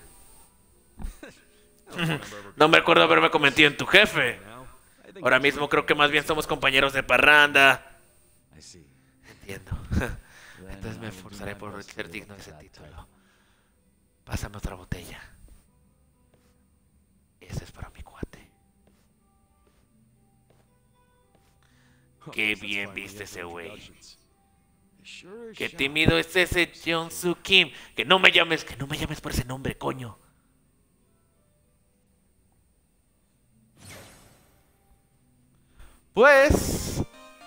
No me acuerdo haberme convertido en tu jefe. Now, I think Ahora mismo creo que más bien somos compañeros de parranda. I see. Entiendo. Then Entonces me I will do esforzaré my por best to ser live digno up de to ese that título. title. Pásame otra botella. Ese es para mi cuate. Qué that's bien finally viste it for ese güey. introductions. Sure as Qué shot. tímido es ese Jeon-Soo Kim. Que no me llames por ese nombre, coño. Pues...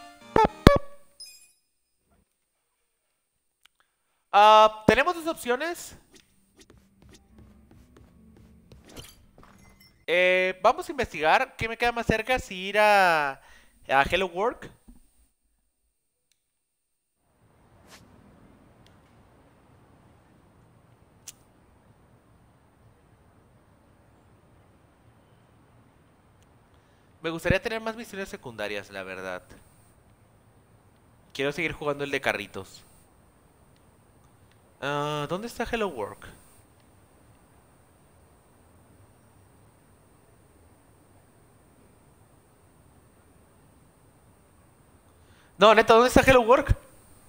tenemos dos opciones. Vamos a investigar qué me queda más cerca, si ir a Hello Work. Me gustaría tener más misiones secundarias, la verdad. Quiero seguir jugando el de carritos. ¿Dónde está Hello Work? No, neta, ¿dónde está Hello Work?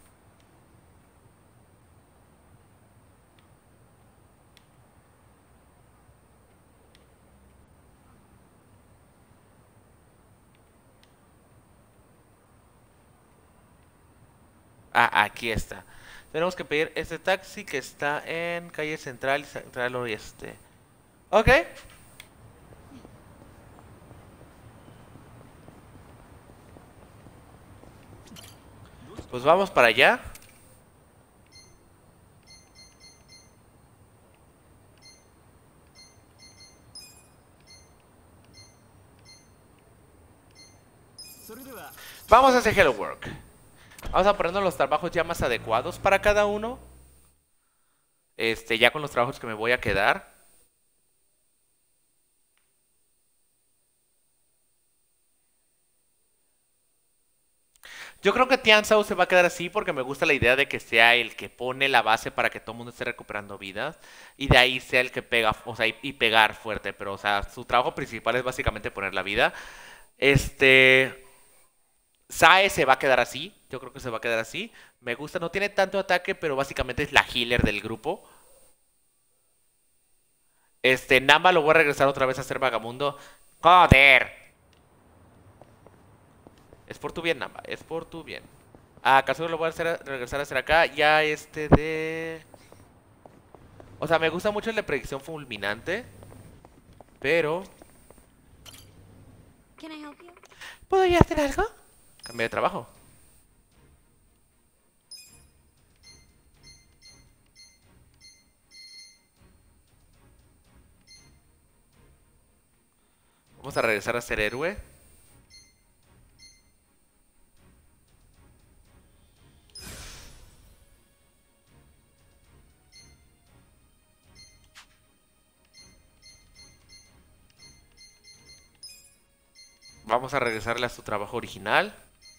Ah, aquí está. Tenemos que pedir este taxi que está en calle Central y Central Oeste. Ok. Pues vamos para allá. Vamos a hacer Hello Work. Vamos a ponernos los trabajos ya más adecuados para cada uno. Ya con los trabajos que me voy a quedar. Yo creo que Tian Zhao se va a quedar así porque me gusta la idea de que sea el que pone la base para que todo el mundo esté recuperando vidas. Y de ahí sea el que pega, o sea, y pegar fuerte. Pero, o sea, su trabajo principal es básicamente poner la vida. Sae se va a quedar así. Yo creo que se va a quedar así. Me gusta, no tiene tanto ataque, pero básicamente es la healer del grupo. Namba lo voy a regresar otra vez a ser vagabundo. Joder. Es por tu bien, Namba, es por tu bien. ¿Acaso lo voy a regresar a hacer acá? Ya O sea, me gusta mucho el de predicción fulminante. Pero... ¿Puedo yo hacer algo? Cambio de trabajo. Vamos a regresar a ser héroe. Vamos a regresarle a su trabajo original.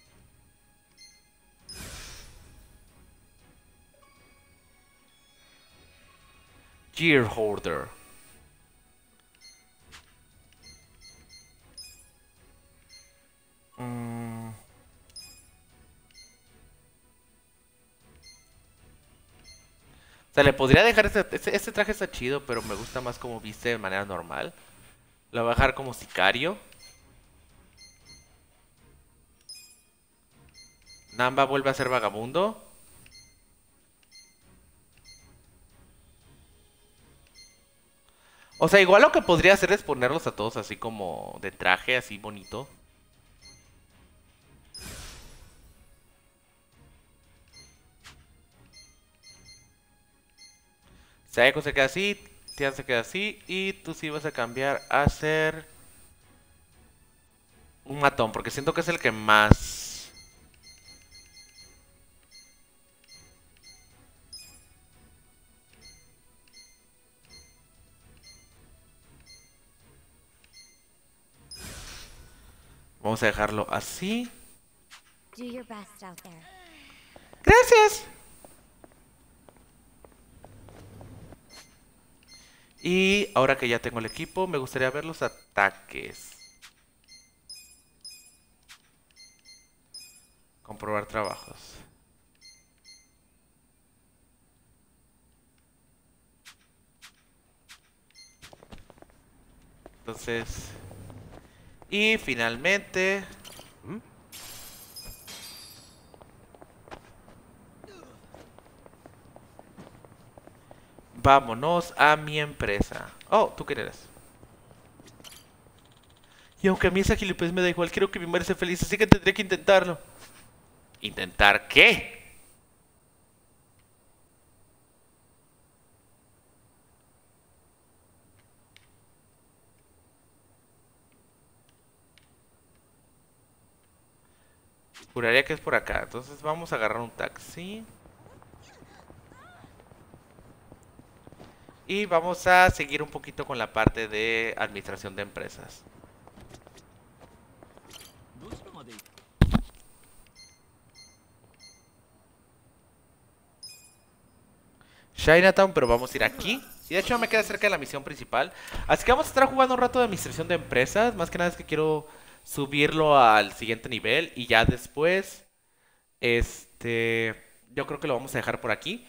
Gear Hoarder. O sea, le podría dejar este traje está chido, pero me gusta más como viste de manera normal. Lo voy a dejar como sicario. Namba vuelve a ser vagabundo. O sea, igual lo que podría hacer es ponerlos a todos así como de traje, así bonito. Saeko se queda así, Tian se queda así, y tú sí vas a cambiar a ser un matón, porque siento que es el que más... Vamos a dejarlo así. Gracias. Y ahora que ya tengo el equipo, me gustaría ver los ataques. Comprobar trabajos. Entonces... Y finalmente... Vámonos a mi empresa. Oh, ¿tú quién eres? Y aunque a mí esa gilipollas me da igual, quiero que mi madre sea feliz, así que tendría que intentarlo. ¿Intentar qué? Juraría que es por acá. Entonces vamos a agarrar un taxi. Y vamos a seguir un poquito con la parte de administración de empresas. Chinatown, pero vamos a ir aquí. Y de hecho me queda cerca de la misión principal. Así que vamos a estar jugando un rato de administración de empresas. Más que nada es que quiero subirlo al siguiente nivel. Y ya después, yo creo que lo vamos a dejar por aquí.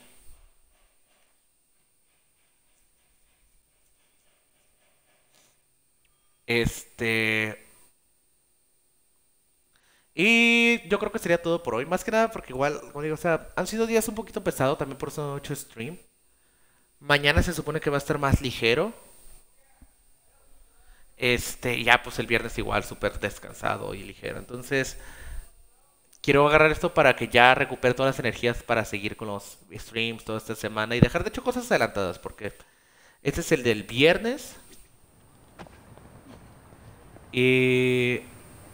Y yo creo que sería todo por hoy. Más que nada porque igual, como digo, o sea, han sido días un poquito pesados. También por eso no he hecho stream. Mañana se supone que va a estar más ligero. Y ya pues el viernes igual súper descansado y ligero. Entonces, quiero agarrar esto para que ya recupere todas las energías para seguir con los streams toda esta semana. Y dejar de hecho cosas adelantadas. Porque este es el del viernes. Y...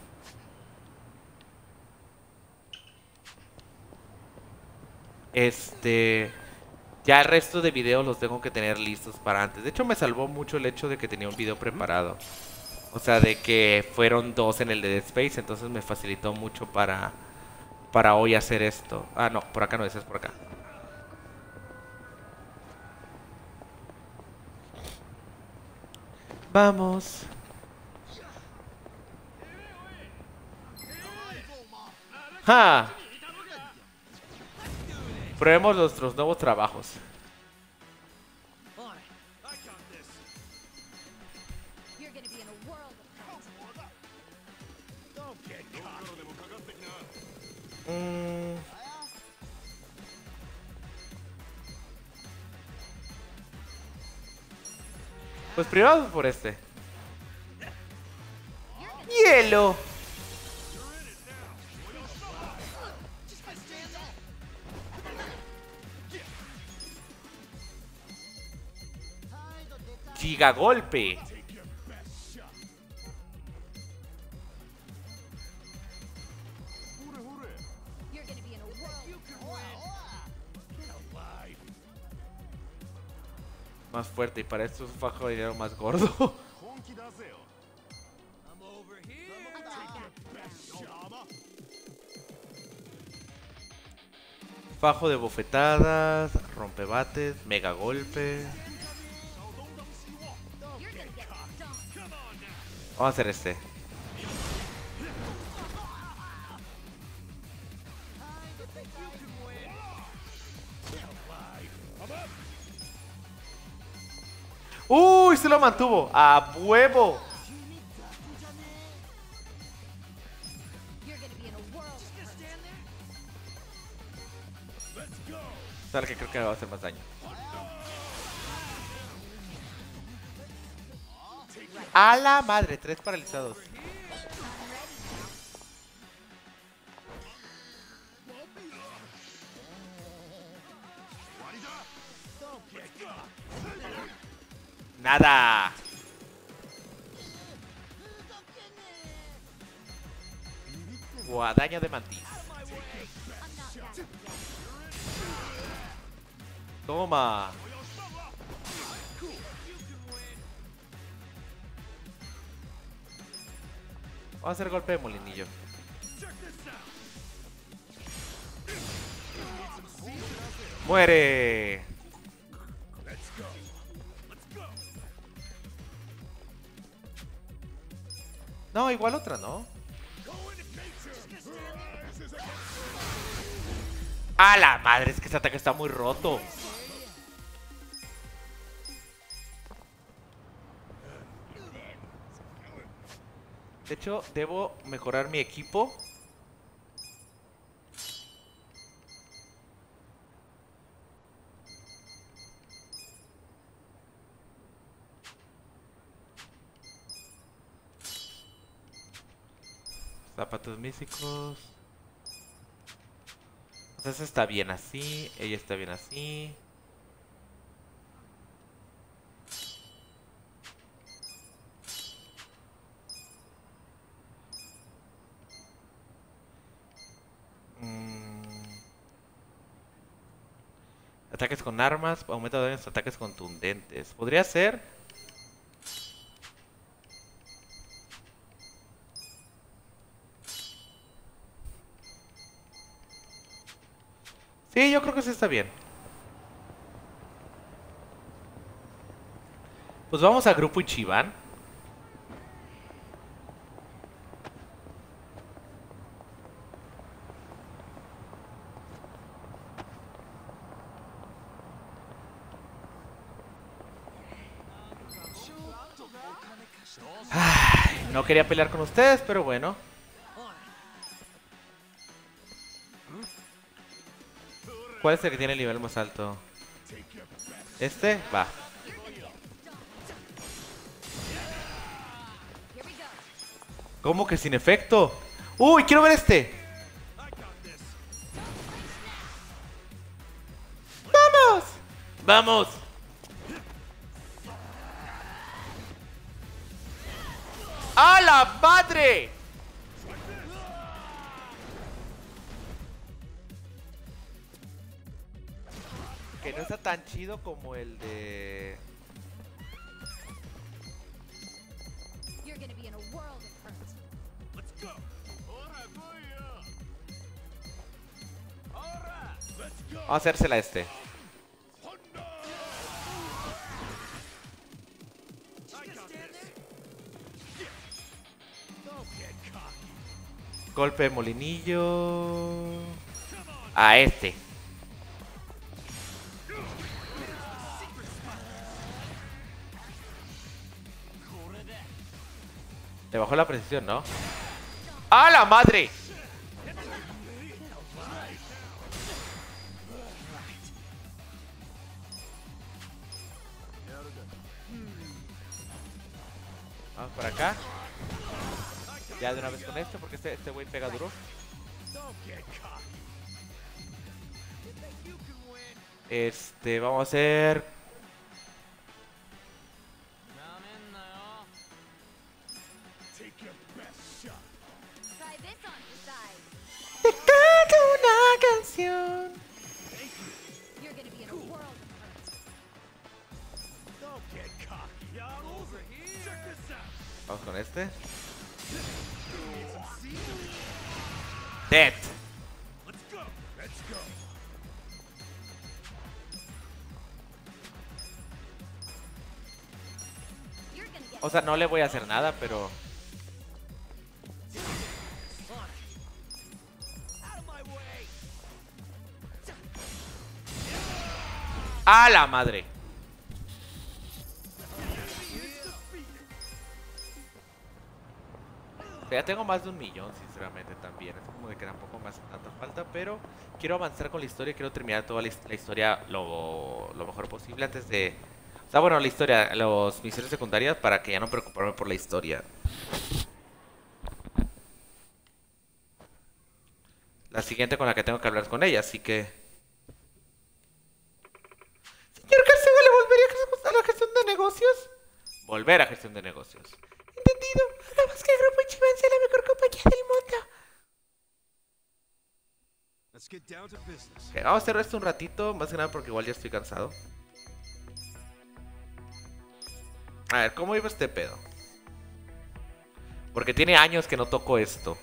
ya el resto de videos los tengo que tener listos para antes. De hecho me salvó mucho el hecho de que tenía un video preparado. O sea, de que fueron 2 en el de Dead Space. Entonces me facilitó mucho para hoy hacer esto. Ah, no, por acá no, ese es por acá. Vamos. ¡Ja! Probemos nuestros nuevos trabajos. Pues primero vamos por este. ¡Hielo! Gigagolpe. Más fuerte y para esto es un fajo de dinero más gordo. Fajo de bofetadas, rompebates, mega golpe. Vamos a hacer este. ¡Uy! Se lo mantuvo. ¡A huevo! Sabes que creo que me va a hacer más daño. ¡A la madre! 3 paralizados. ¡Nada! Guadaña de mantis. Toma. Vamos a hacer golpe de molinillo. ¡Muere! No, igual otra, ¿no? ¡A la madre! Es que ese ataque está muy roto. De hecho, debo mejorar mi equipo. Zapatos místicos. Entonces está bien así. Ella está bien así. Ataques con armas, aumenta daños, ataques contundentes. Podría ser. Sí, yo creo que sí está bien. Pues vamos a Grupo Ichiban. Ay, no quería pelear con ustedes, pero bueno. ¿Cuál es el que tiene el nivel más alto? Este, va. ¿Cómo que sin efecto? ¡Uy, quiero ver este! ¡Vamos! ¡Vamos! ¡A la madre! Que no está tan chido como el de... You're gonna be in a world of hurt. Vamos a hacérsela a este. Golpe de molinillo. A este. Le bajó la precisión, ¿no? ¡A la madre! Vamos por acá. Ya de una vez con esto, porque este güey pega duro. Vamos a hacer... Try this on the side. Te canto una canción. You're gonna be in a world of hurt. Vamos con este. Dead. You're gonna get O sea, no le voy a hacer nada, pero... ¡A la madre! Ya tengo más de 1.000.000, sinceramente, también. Es como de que tampoco me hace tanta falta, pero quiero avanzar con la historia. Quiero terminar toda la historia lo mejor posible antes de... O sea, bueno, la historia, las misiones secundarias, para que ya no preocuparme por la historia. La siguiente con la que tengo que hablar con ella, así que... Señor García, ¿le volvería a la gestión de negocios? Volver a gestión de negocios. Entendido. Hagamos que el Grupo Ichiban sea la mejor compañía del mundo. Let's get down to business. Ok, vamos a hacer esto un ratito, más que nada porque igual ya estoy cansado. A ver, ¿cómo iba este pedo? Porque tiene años que no toco esto.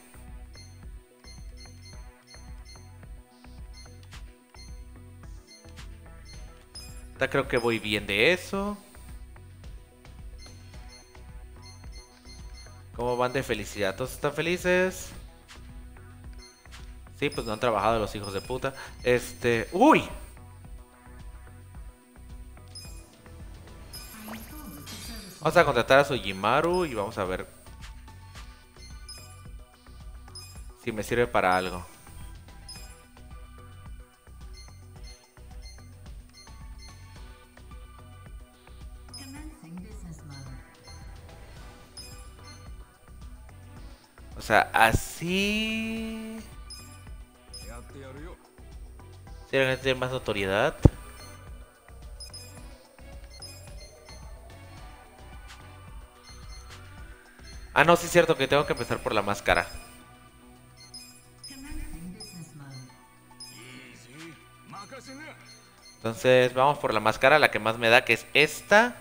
Ahorita creo que voy bien de eso. ¿Cómo van de felicidad? ¿Todos están felices? Sí, pues no han trabajado los hijos de puta. ¡Uy! Vamos a contratar a Sojimaru y vamos a ver si me sirve para algo. O sea, así... ¿Tiene que tener más notoriedad? Ah, no, sí es cierto que tengo que empezar por la más cara. Entonces vamos por la más cara, la que más me da, que es esta.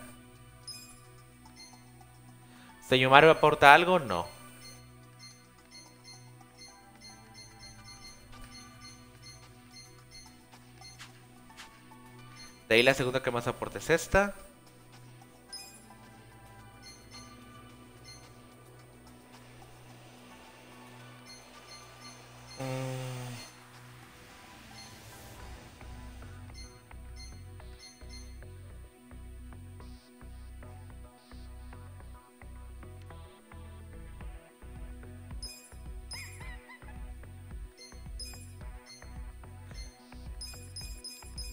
¿Señor Mario aporta algo? No. De ahí la segunda que más aporta es esta.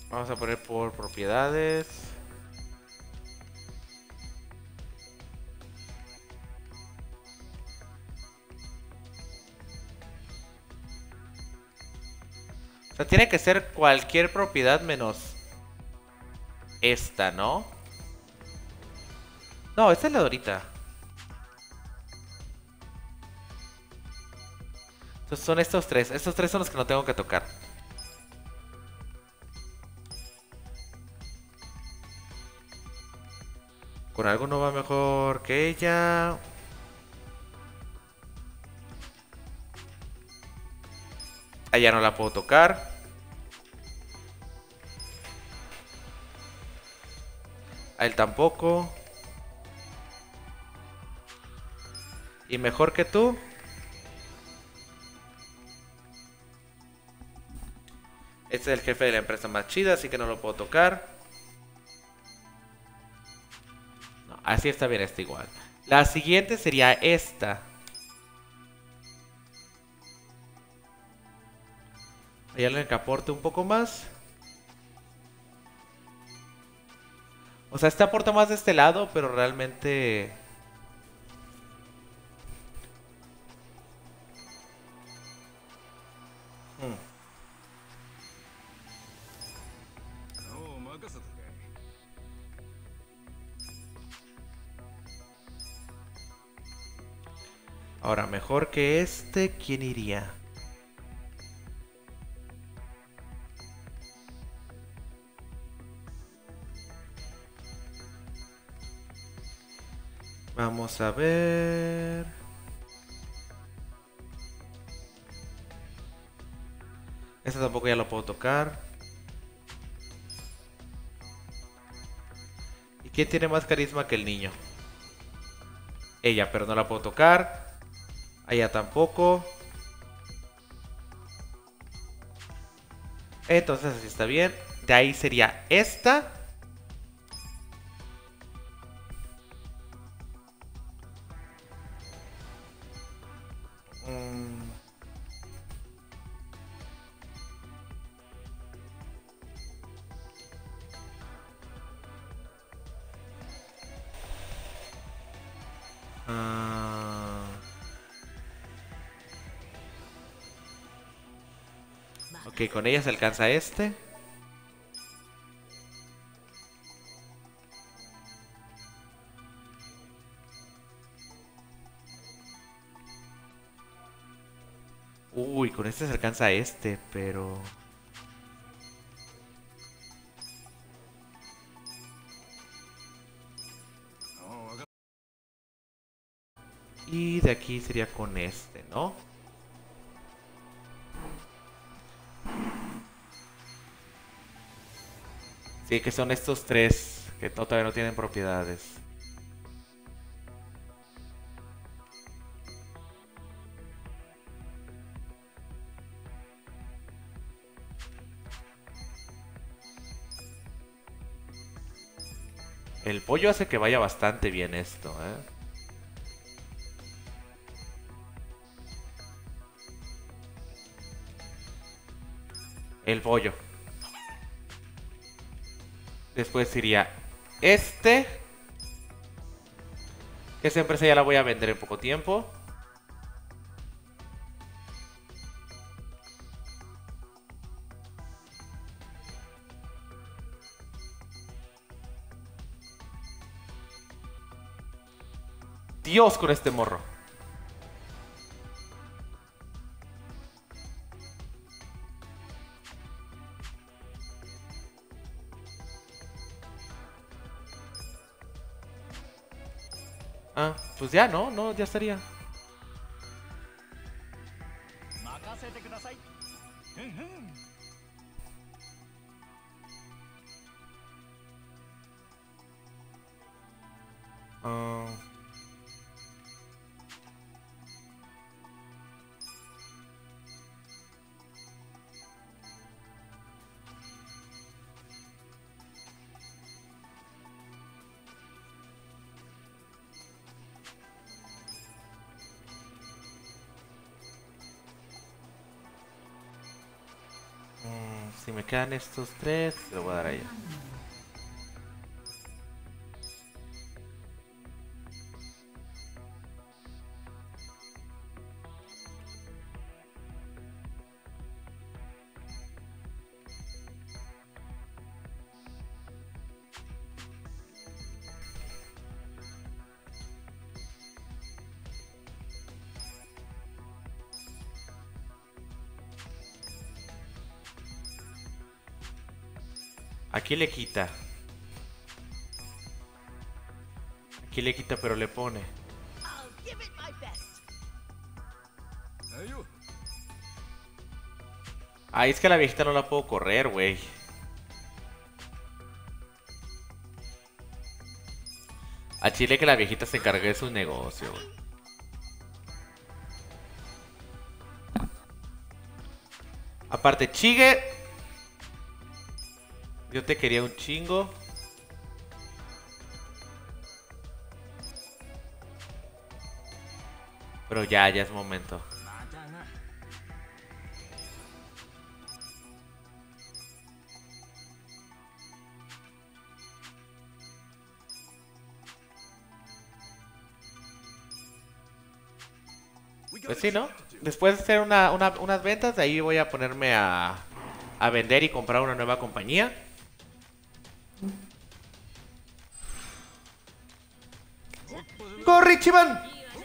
Vamos a poner por propiedades. O sea, tiene que ser cualquier propiedad menos esta, ¿no? No, esta es la de ahorita. Entonces son estos tres. Estos tres son los que no tengo que tocar. Con algo no va mejor que ella. Allá no la puedo tocar. A él tampoco. Y mejor que tú. Este es el jefe de la empresa más chida, así que no lo puedo tocar. No, así está bien, está igual. La siguiente sería esta. Hay alguien que aporte un poco más. O sea, este aporta más de este lado, pero realmente... Ahora, mejor que este, ¿quién iría? Vamos a ver... Este tampoco ya lo puedo tocar. ¿Y quién tiene más carisma que el niño? Ella, pero no la puedo tocar. Ella tampoco. Entonces así está bien. De ahí sería esta. Ok, con ella se alcanza este. Uy, con este se alcanza este, pero... Y de aquí sería con este, ¿no? Sí, que son estos tres que todavía no tienen propiedades. El pollo hace que vaya bastante bien esto, ¿eh? El pollo. Después iría este. Esa empresa ya la voy a vender en poco tiempo. Dios con este morro. Ah, pues ya, ¿no? No, ya estaría. Si me quedan estos 3, se lo voy a dar a ella. Aquí le quita. Aquí le quita, pero le pone. Ay, es que la viejita no la puedo correr, güey. A Chile que la viejita se encargue de su negocio, güey. Aparte, Chige, yo te quería un chingo. Pero ya es momento. Pues sí, ¿no? Después de hacer unas ventas, de ahí voy a ponerme a vender y comprar una nueva compañía. ¡Go, Richiman!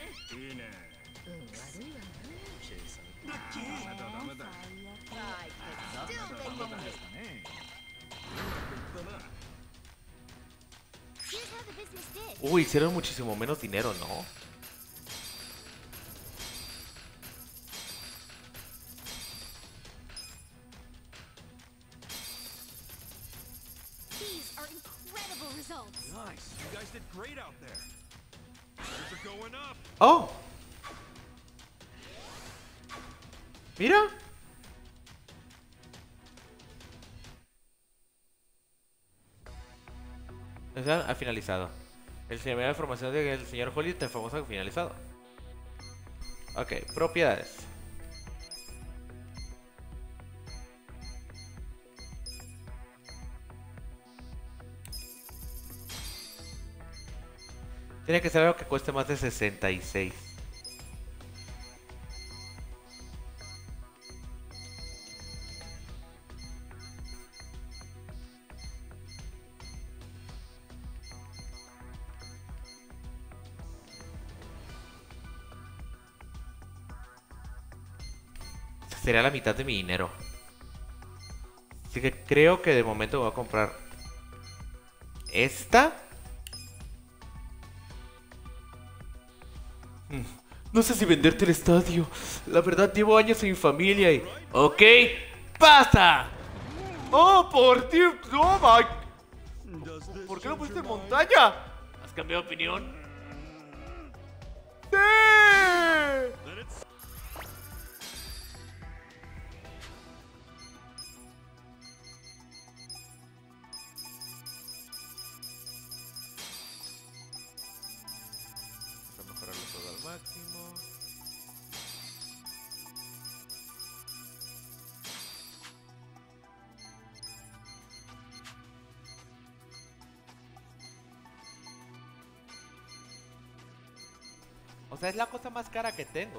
Uy, hicieron muchísimo menos dinero, ¿no? Oh. Mira. Ha finalizado. El sistema de información del señor Holly está famoso ha finalizado. Ok, propiedades. Tiene que ser algo que cueste más de 66. Sería la mitad de mi dinero. Así que creo que de momento voy a comprar esta. No sé si venderte el estadio. La verdad, llevo años sin familia y... Ok, ¡pasa! ¡Oh, por Dios! ¡No, Mike! ¿Por qué no pusiste en montaña? ¿Has cambiado de opinión? ¡Sí! Vamos a mejorarlo todo al máximo. O sea, es la cosa más cara que tengo.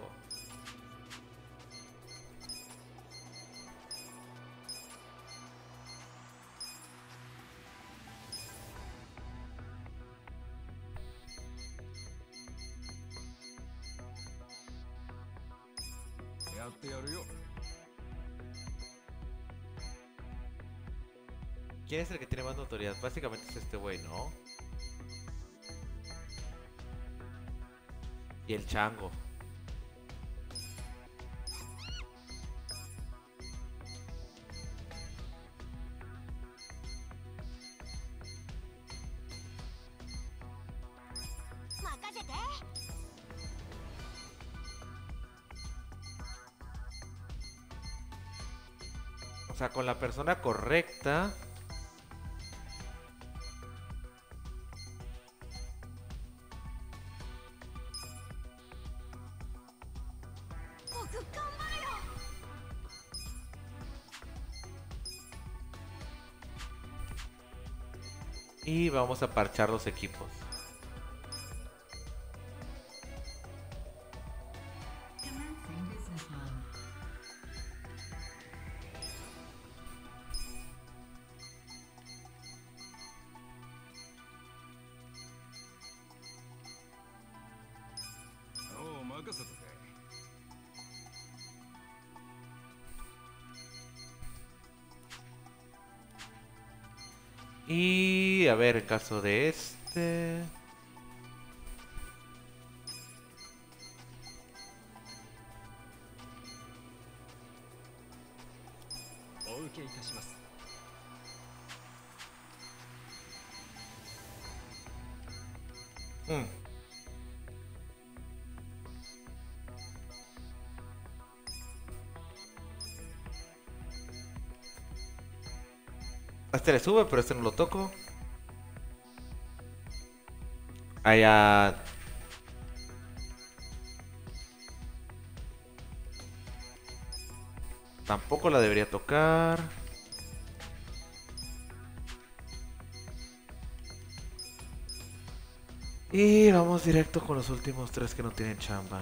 ¿Quién es el que tiene más notoriedad? Básicamente es este güey, ¿no? Y el chango. O sea, con la persona correcta. Y vamos a parchar los equipos. Y a ver, en caso de este... A este le sube, pero este no lo toco. Allá... Tampoco la debería tocar. Y vamos directo con los últimos 3 que no tienen chamba.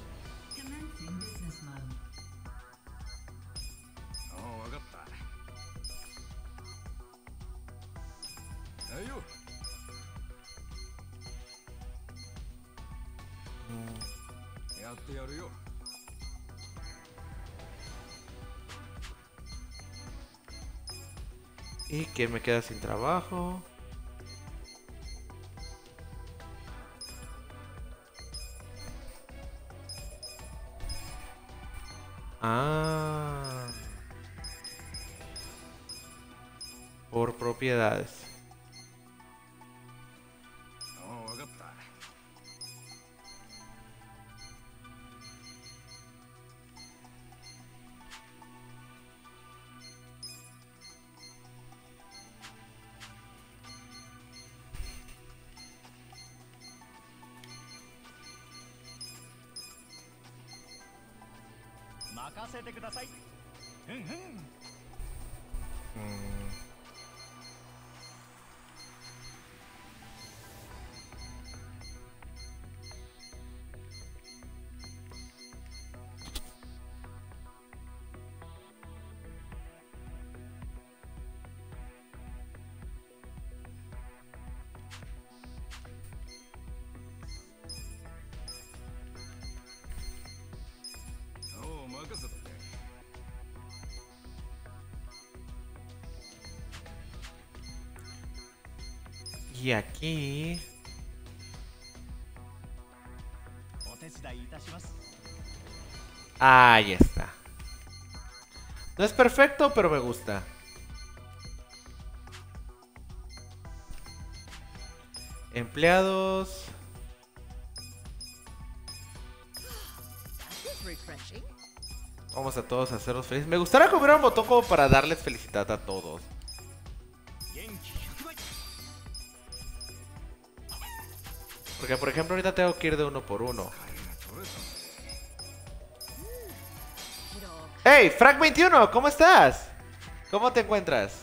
¿Y quién me queda sin trabajo? Ah. Por propiedades. Y aquí... Ahí está. No es perfecto, pero me gusta. Empleados. Vamos a todos a hacerlos felices. Me gustaría que hubiera un botón como para darles felicidad a todos. Porque por ejemplo ahorita tengo que ir de uno por uno. ¡Hey! Frank21, ¿cómo estás? ¿Cómo te encuentras?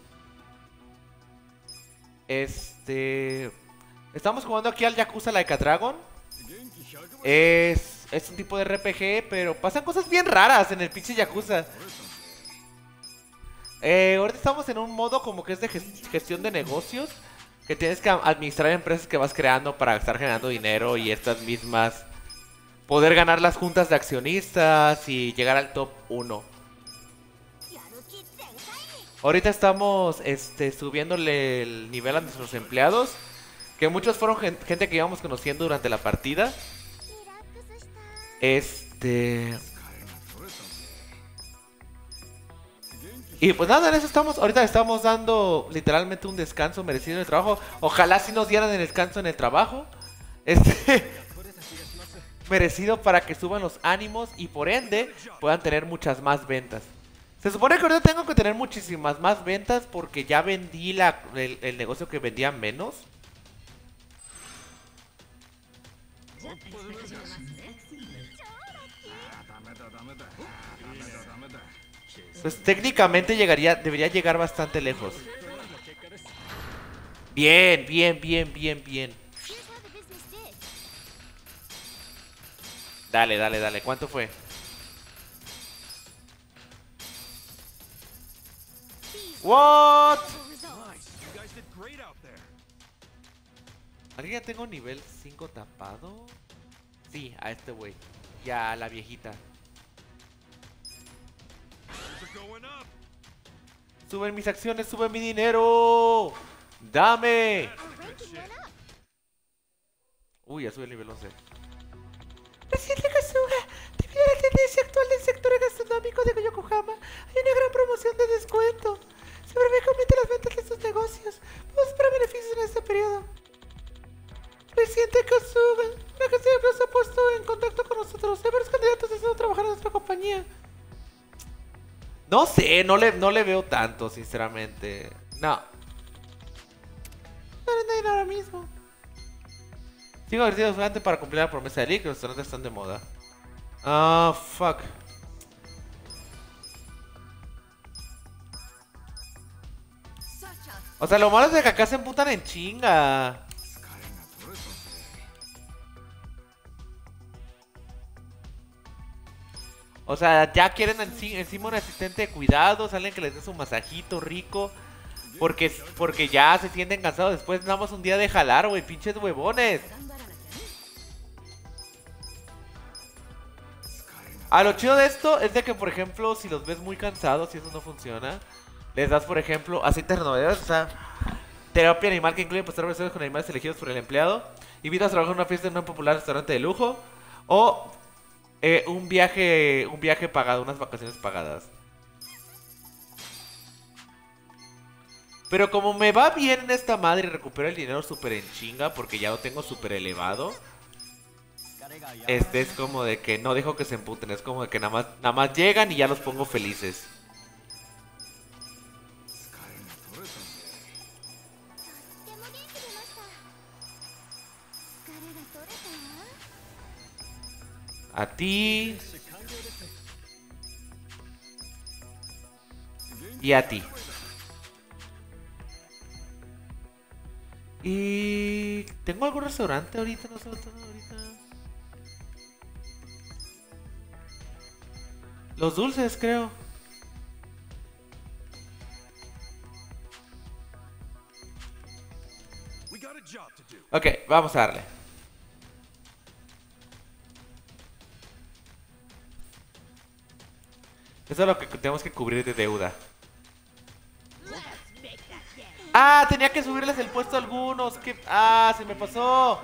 Estamos jugando aquí al Yakuza Like a Dragon. Es un tipo de RPG, pero pasan cosas bien raras en el pinche Yakuza. Ahorita estamos en un modo como que es de gestión de negocios. Que tienes que administrar empresas que vas creando para estar generando dinero y estas mismas poder ganar las juntas de accionistas y llegar al top 1. Ahorita estamos subiéndole el nivel a nuestros empleados, que muchos fueron gente que íbamos conociendo durante la partida. Y pues nada, en eso estamos. Ahorita estamos dando literalmente un descanso merecido en el trabajo. Ojalá si nos dieran el descanso en el trabajo. Merecido para que suban los ánimos y por ende puedan tener muchas más ventas. Se supone que ahorita tengo que tener muchísimas más ventas porque ya vendí el negocio que vendía menos. Pues técnicamente debería llegar bastante lejos. Bien, bien, bien, bien, bien. Dale, dale, dale. ¿Cuánto fue? What? ¿Alguien ya tengo nivel 5 tapado? Sí, a este güey. Y a la viejita. Suben mis acciones, suben mi dinero. ¡Dame! Uy, ya sube el nivel 11. Presidente Kasuga, debido a la tendencia actual del sector gastronómico de Yokohama, hay una gran promoción de descuento. Se prevé que aumente las ventas de sus negocios. Vamos a esperar beneficios en este periodo. Presidente Kasuga, la agencia de empleo se ha puesto en contacto con nosotros. Hay varios candidatos deseando trabajar en nuestra compañía. No sé, no le veo tanto, sinceramente. No. No le doy ahora mismo. Sigo ejerciendo antes para cumplir la promesa de Lee, que los restaurantes están de moda. Ah, fuck. O sea, lo malo es de que acá se emputan en chinga. O sea, ya quieren encima un asistente de cuidados, alguien que les dé su masajito rico. Porque ya se sienten cansados después, nada más un día de jalar, güey, pinches huevones. Lo chido de esto es de que, por ejemplo, si los ves muy cansados y eso no funciona, les das, por ejemplo, aceites renovadores, o sea, terapia animal que incluye pasar relaciones con animales elegidos por el empleado, invitas a trabajar en una fiesta en un popular restaurante de lujo, o un viaje pagado, unas vacaciones pagadas. Pero como me va bien en esta madre y recupero el dinero súper en chinga porque ya lo tengo súper elevado, es como de que no dejo que se emputen, es como de que nada más llegan y ya los pongo felices. A ti. Y a ti. Y... ¿tengo algún restaurante ahorita? No sé, ahorita. Los dulces, creo. Ok, vamos a darle. Eso es lo que tenemos que cubrir de deuda. Ah, tenía que subirles el puesto a algunos. Ah, se me pasó.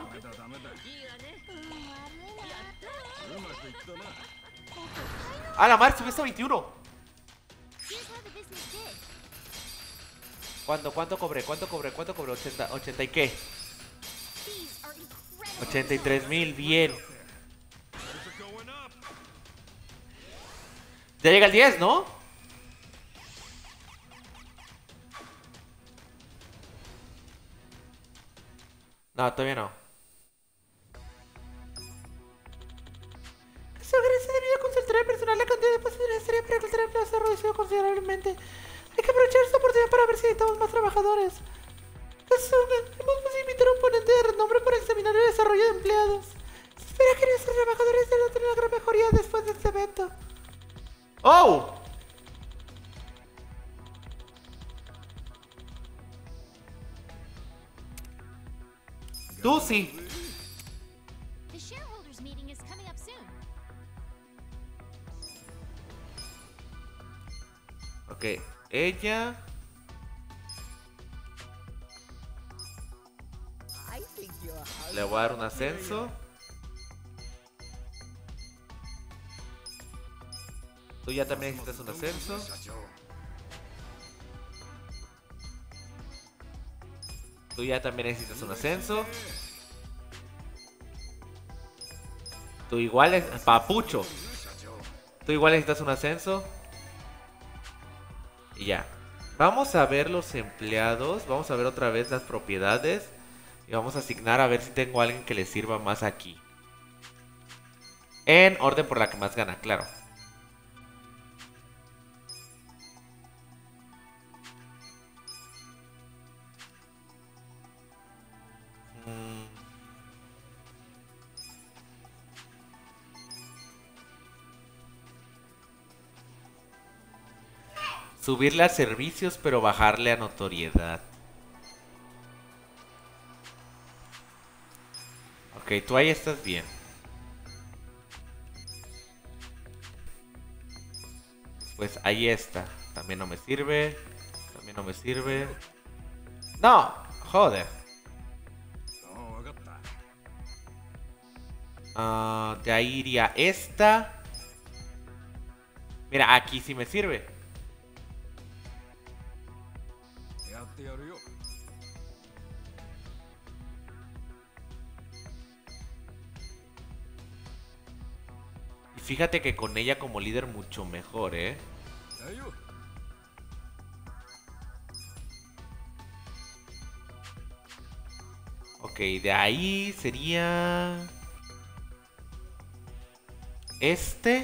Ah, la madre, subiste a 21. ¿Cuánto cobré? 80 y qué. 83,000, bien. Ya llega el 10, ¿no? No, todavía no. Se debido concentrar el personal, la cantidad de puestos necesaria para reclutar empleados se ha reducido considerablemente. Hay que aprovechar esta oportunidad para ver si necesitamos más trabajadores. Hemos podido invitar a un ponente de renombre para examinar el desarrollo de empleados. Se espera que nuestros trabajadores deban tener una gran mejoría después de este evento. ¡Oh! Tú sí. Ok, ella. Le voy a dar un ascenso. Tú ya también necesitas un ascenso. Tú ya también necesitas un ascenso. Tú igual es... Papucho. Tú igual necesitas un ascenso. Y ya. Vamos a ver los empleados. Vamos a ver otra vez las propiedades. Y vamos a asignar a ver si tengo a alguien que le sirva más aquí. En orden por la que más gana, claro. Subirle a servicios, pero bajarle a notoriedad. Ok, tú ahí estás bien. Pues ahí está. También no me sirve. También no me sirve. ¡No! ¡Joder! De ahí iría esta. Mira, aquí sí me sirve. Y fíjate que con ella como líder mucho mejor, ¿eh? Ok, de ahí sería... este.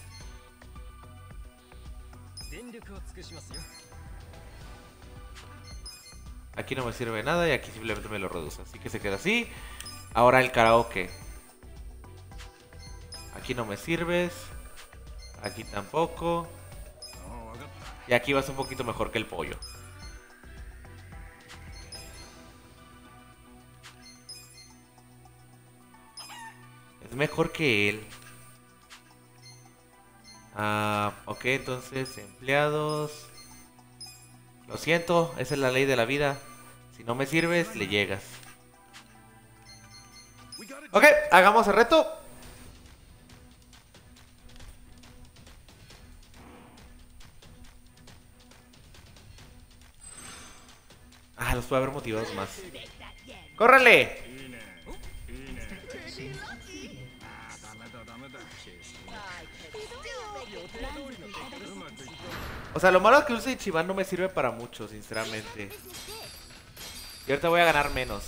Aquí no me sirve de nada y aquí simplemente me lo reduce. Así que se queda así. Ahora el karaoke. Aquí no me sirves. Aquí tampoco. Y aquí vas un poquito mejor que el pollo. Es mejor que él. Ok, entonces empleados. Lo siento, esa es la ley de la vida. Si no me sirves, le llegas. Ok, hagamos el reto. Los puedo haber motivados más. ¡Córrele! O sea, lo malo es que Ulsa Ichiban no me sirve para mucho, sinceramente. Y ahorita voy a ganar menos.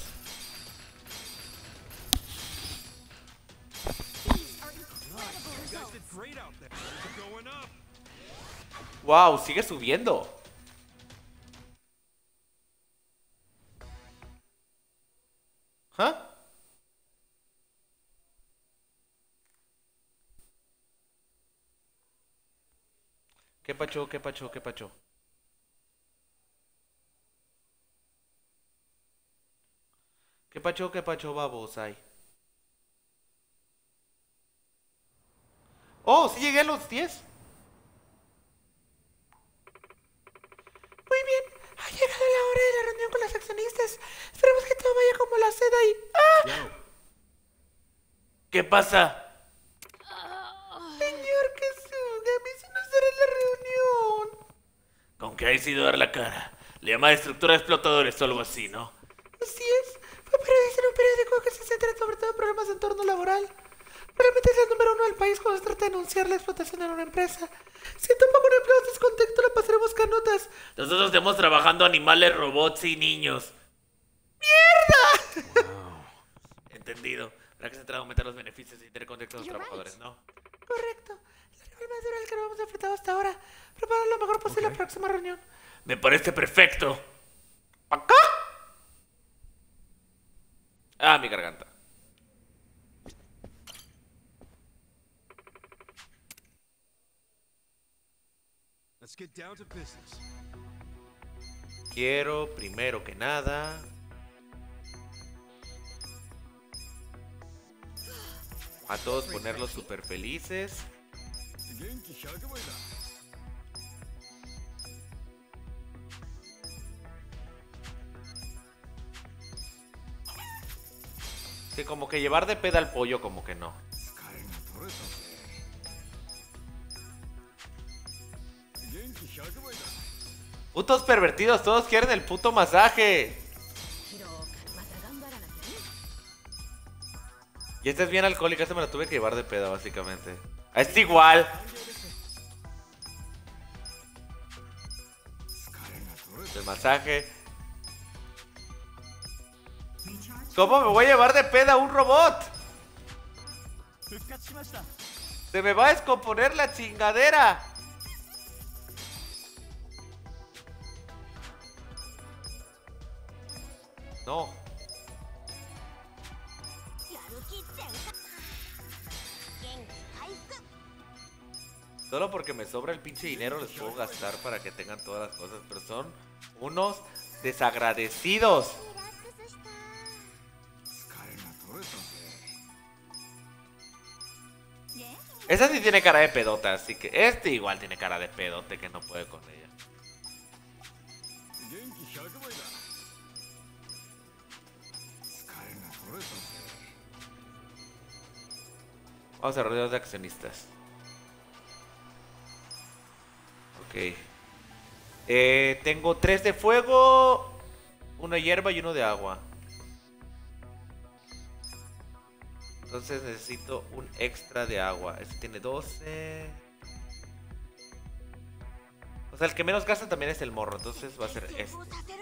Wow, sigue subiendo. ¿Ah? ¿Qué pacho, qué pacho, qué pacho? qué pacho, babos hay? Oh, sí llegué a los 10. Muy bien, ha llegado la hora de la reunión con los accionistas. Esperemos que todo vaya como la seda y... ¡Ah! ¿Qué pasa? Señor Kasuga, a mí sí nos dará la reunión. Con que hayas ido a dar la cara. Le llama estructura de explotadores o algo así, ¿no? Así es. Fue periodista en un periódico que se centra sobre todo en problemas de entorno laboral. Probablemente es el número 1 del país cuando se trata de denunciar la explotación en una empresa. Si topa con empleados descontento, la pasaré a buscar notas. Nosotros estamos trabajando animales, robots y niños. ¡Mierda! Wow. Entendido. Habrá que se trata de aumentar los beneficios y tener contacto con los trabajadores, ¿no? Correcto. El rival más duro al que nos hemos enfrentado hasta ahora. Prepara lo mejor posible la próxima reunión. Me parece perfecto. ¿Acá? Mi garganta. Let's get down to business. Quiero, primero que nada, a todos ponerlos súper felices. Sí, como que llevar de peda al pollo, como que no. Putos pervertidos, todos quieren el puto masaje. Y esta es bien alcohólica, esta me la tuve que llevar de peda, básicamente. Es igual. El masaje. ¿Cómo me voy a llevar de peda a un robot? Se me va a descomponer la chingadera. No. Solo porque me sobra el pinche dinero les puedo gastar para que tengan todas las cosas. Pero son unos desagradecidos. Esa sí tiene cara de pedota, así que este igual tiene cara de pedote que no puede con ella. Vamos a rodeos de accionistas. Ok. Tengo 3 de fuego, 1 de hierba y 1 de agua. Entonces necesito un extra de agua. Este tiene 12. O sea, el que menos gasta también es el morro. Entonces va a ser este.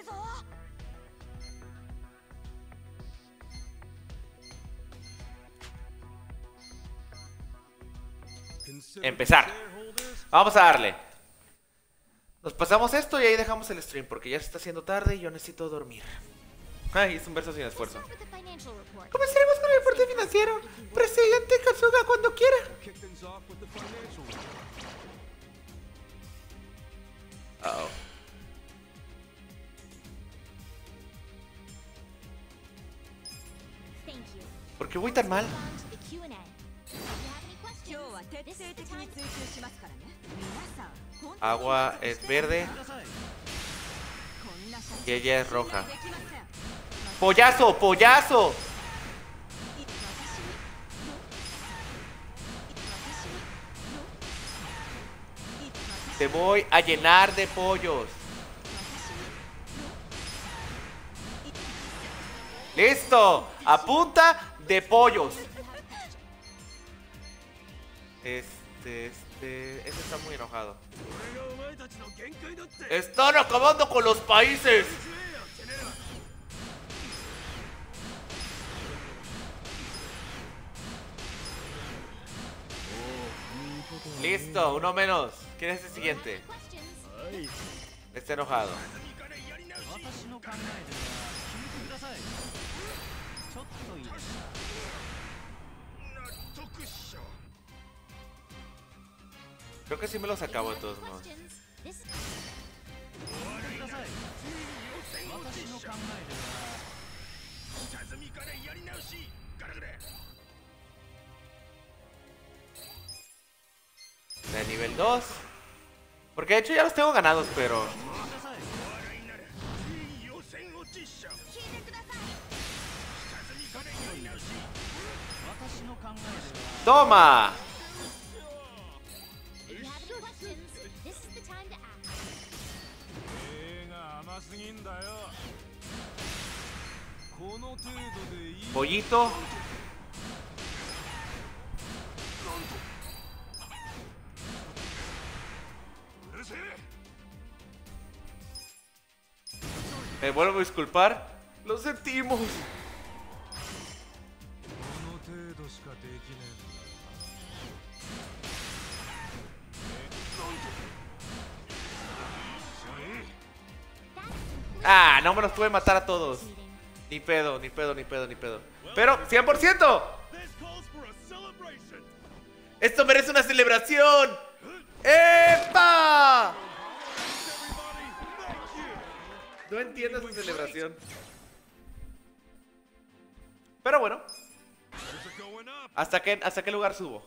Empezar. Vamos a darle. Nos pasamos esto y ahí dejamos el stream porque ya se está haciendo tarde y yo necesito dormir. Ay, es un verso sin esfuerzo. Comenzaremos con el reporte financiero. Presidente Katsuga, cuando quiera. Uh-oh. ¿Por qué voy tan mal? Agua es verde y ella es roja. ¡Pollazo! ¡Pollazo! Te voy a llenar de pollos. ¡Listo! A punta de pollos. Este está muy enojado. ¡Están acabando con los países! Listo, uno menos. ¿Quién es el siguiente? Está enojado. Creo que sí me los acabo de todos modos. De nivel 2. Porque de hecho ya los tengo ganados, pero... ¡Toma! Pollito. Me vuelvo a disculpar. Lo sentimos. Ah, no me los puede matar a todos. Ni pedo, ni pedo, ni pedo, ni pedo. Pero, 100%. Esto merece una celebración. ¡Epa! No entiendo esa celebración. Pero bueno. ¿Hasta qué lugar subo?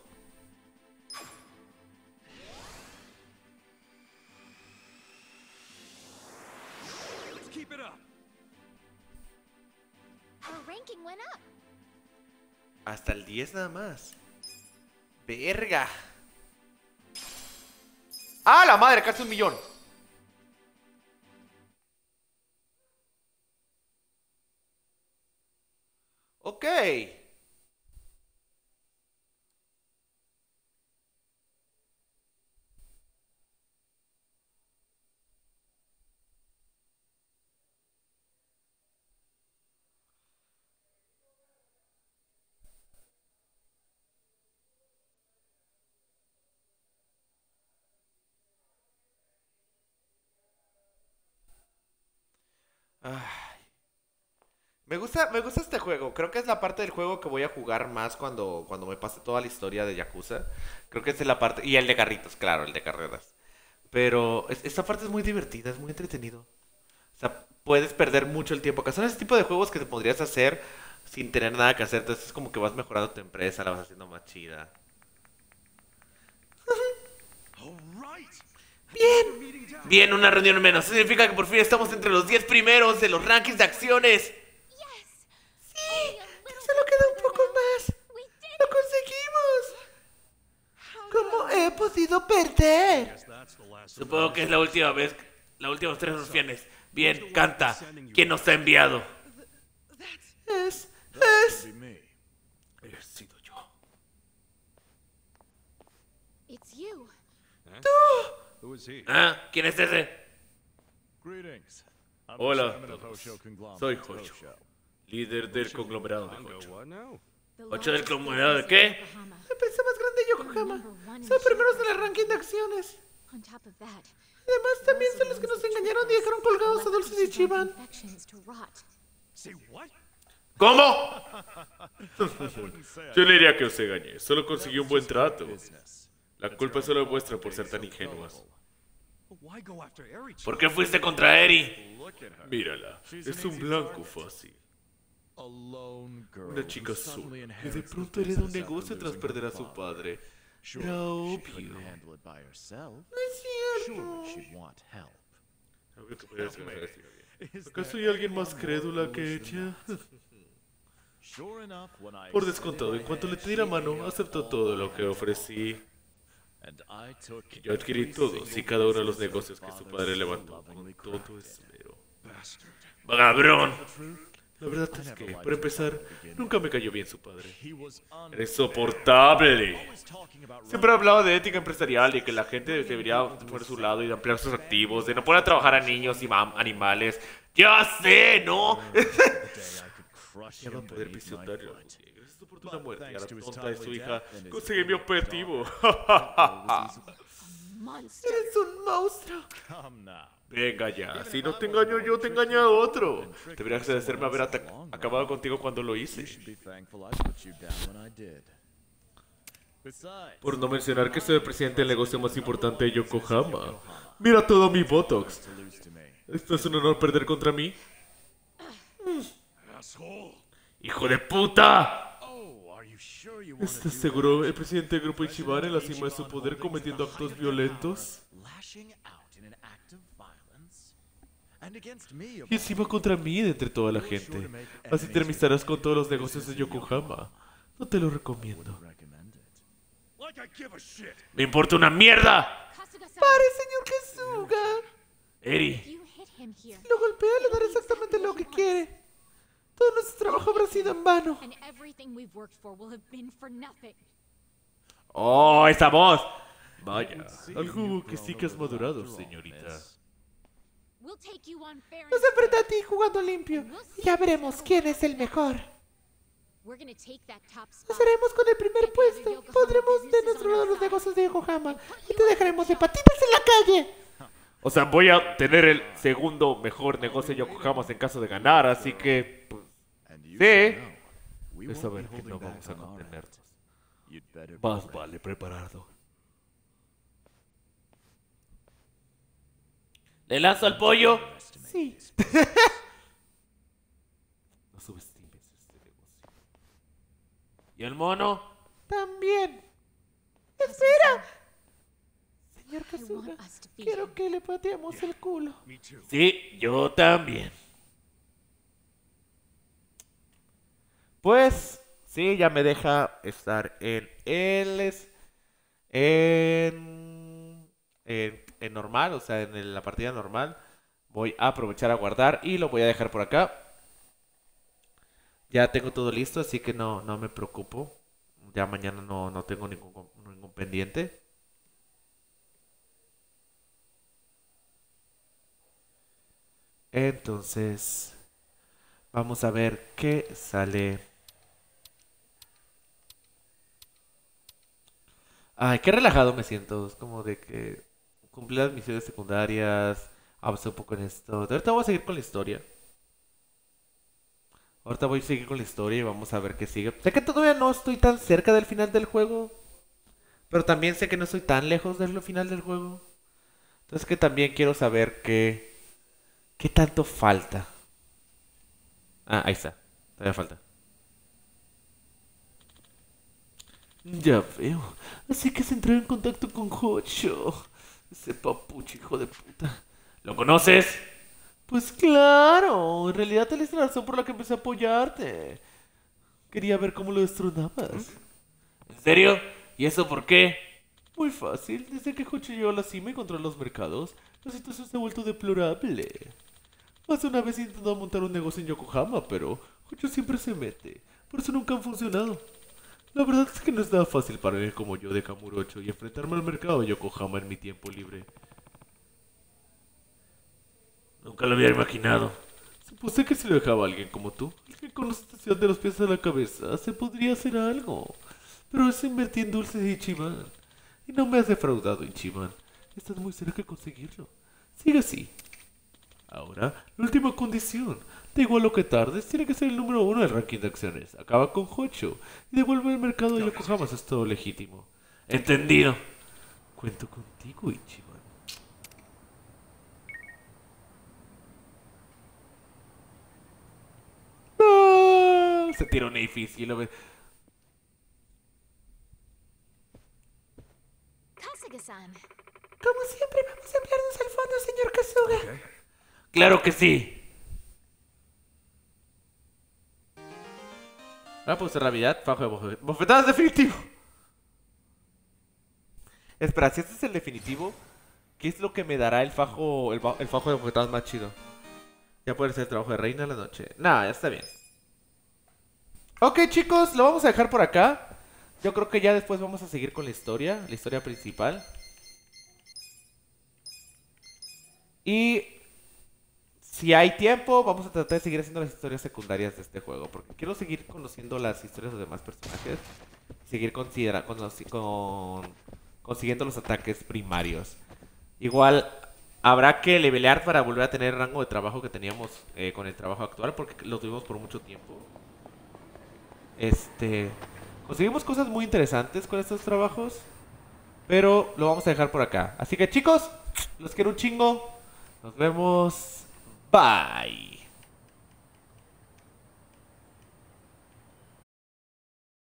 Hasta el 10 nada más. Verga. ¡Ah, la madre! Casi 1.000.000. Ok. Ay. Me gusta este juego. Creo que es la parte del juego que voy a jugar más cuando me pase toda la historia de Yakuza. Creo que esa es la parte. Y el de carritos, claro, el de carreras. Pero esta parte es muy divertida, es muy entretenido. O sea, puedes perder mucho el tiempo. Que son ese tipo de juegos que te podrías hacer sin tener nada que hacer. Entonces es como que vas mejorando tu empresa, la vas haciendo más chida. Bien, una reunión menos. Eso significa que por fin estamos entre los 10 primeros de los rankings de acciones. Sí, solo queda un poco más. ¡Lo conseguimos! ¿Cómo he podido perder? Supongo que es la última vez. Las últimas 3 rufianes. Bien, canta. ¿Quién nos ha enviado? He sido yo. It's you. Ah, ¿quién es ese? Greetings. Hola, soy Hocho, líder del conglomerado de Hocho. ¿Hocho del conglomerado de qué? La empresa más grande de Yokohama. Son primeros en el ranking de acciones. Además, también son los que nos engañaron y dejaron colgados a Dulce y Chiban. ¿Cómo? Yo le diría que os engañé. Solo conseguí un buen trato. La culpa es solo vuestra por ser tan ingenuas. ¿Por qué fuiste contra Eri? Mírala, es un blanco fácil. Una chica sola que de pronto hereda un negocio tras perder a su padre. Era obvio. No es cierto. ¿Acaso hay alguien más crédula que ella? Por descontado, en cuanto le tiré la mano, aceptó todo lo que ofrecí. Yo adquirí todos y cada uno de los negocios que su padre levantó con todo esmero. ¡Vagabrón! La verdad es que, por empezar, nunca me cayó bien su padre. Era insoportable. Siempre hablaba de ética empresarial y que la gente debería poner su lado y de ampliar sus activos, de no poner a trabajar a niños y animales. ¡Ya sé, no! Ya va a poder pisotearlo. Gracias por tu muerte y a la tonta de su hija conseguí mi objetivo. ¡Eres un monstruo! Venga ya, si no te engaño yo, te engaña otro. Deberías agradecerme haber acabado contigo cuando lo hice. Por no mencionar que soy el presidente del negocio más importante de Yokohama. Mira todo mi Botox. ¿Esto es un honor perder contra mí? ¡Hijo de puta! ¿Estás seguro? ¿El presidente del grupo Ichiban en la cima de su poder cometiendo actos violentos? Y encima contra mí de entre toda la gente. Así te enemistarás con todos los negocios de Yokohama. No te lo recomiendo. ¡Me importa una mierda! ¡Pare, señor Kasuga! Eri. Si lo golpea, le daré exactamente lo que quiere. Todo nuestro trabajo habrá sido en vano. ¡Oh, esa voz! Vaya, algo que sí que has madurado, señorita. Nos enfrenta a ti jugando limpio. Y ya veremos quién es el mejor. Nos haremos con el primer puesto. Podremos de nuestro lado los negocios de Yokohama. Y te dejaremos de patitas en la calle. O sea, voy a tener el segundo mejor negocio de Yokohama en caso de ganar, así que... Pues, sí. Es saber que no vamos a contenernos. Más vale preparado. ¿Le lanzo al pollo? Sí. No subestimes este negocio. ¿Y el mono? También. ¡Espera! Señor Kasuga, quiero que le pateemos el culo. Sí, yo también. Pues, sí, ya me deja estar en normal, o sea, en la partida normal. Voy a aprovechar a guardar y lo voy a dejar por acá. Ya tengo todo listo, así que no me preocupo. Ya mañana no tengo ningún pendiente. Entonces, vamos a ver qué sale. Ay, qué relajado me siento. Es como de que cumplí las misiones secundarias, avancé un poco en esto. Ahorita voy a seguir con la historia. Ahorita voy a seguir con la historia y vamos a ver qué sigue. Sé que todavía no estoy tan cerca del final del juego. Pero también sé que no estoy tan lejos del final del juego. Entonces que también quiero saber qué tanto falta. Ah, ahí está. Todavía falta. Ya veo. Así que se entró en contacto con Hocho. Ese papucho hijo de puta. ¿Lo conoces? Pues claro. En realidad él es la razón por la que empecé a apoyarte. Quería ver cómo lo destronabas. ¿En serio? ¿Y eso por qué? Muy fácil. Desde que Hocho llegó a la cima y controló los mercados, la situación se ha vuelto deplorable. Más de una vez intentó montar un negocio en Yokohama, pero Hocho siempre se mete. Por eso nunca han funcionado. La verdad es que no es nada fácil para alguien como yo de Kamurocho y enfrentarme al mercado de Yokohama en mi tiempo libre. Nunca lo había imaginado. Supuse que si lo dejaba a alguien como tú, alguien con la situación de los pies a la cabeza, se podría hacer algo. Pero es invertir en dulces de Ichiban. Y no me has defraudado, Ichiban. Estás muy cerca de conseguirlo. Sigue así. Ahora, la última condición. Da igual lo que tardes, tiene que ser el número 1 del ranking de acciones. Acaba con Hocho y devuelve el mercado de Yokohama, es todo legítimo. Entendido. Cuento contigo, Ichiban. ¡Ah! Se tira un edificio y lo ve. Kasuga-san. Como siempre, vamos a enviarnos al fondo, señor Kasuga. Claro que sí. Ah, pues Navidad, fajo de bofetadas definitivo. Espera, si este es el definitivo, ¿qué es lo que me dará el fajo de bofetadas más chido? Ya puede ser el trabajo de reina a la noche. Nah, ya está bien. Ok, chicos, lo vamos a dejar por acá. Yo creo que ya después vamos a seguir con la historia principal. Y si hay tiempo, vamos a tratar de seguir haciendo las historias secundarias de este juego. Porque quiero seguir conociendo las historias de los demás personajes. Seguir consiguiendo los ataques primarios. Igual, habrá que levelear para volver a tener el rango de trabajo que teníamos con el trabajo actual. Porque lo tuvimos por mucho tiempo. Conseguimos cosas muy interesantes con estos trabajos. Pero lo vamos a dejar por acá. Así que chicos, los quiero un chingo. Nos vemos. Bye.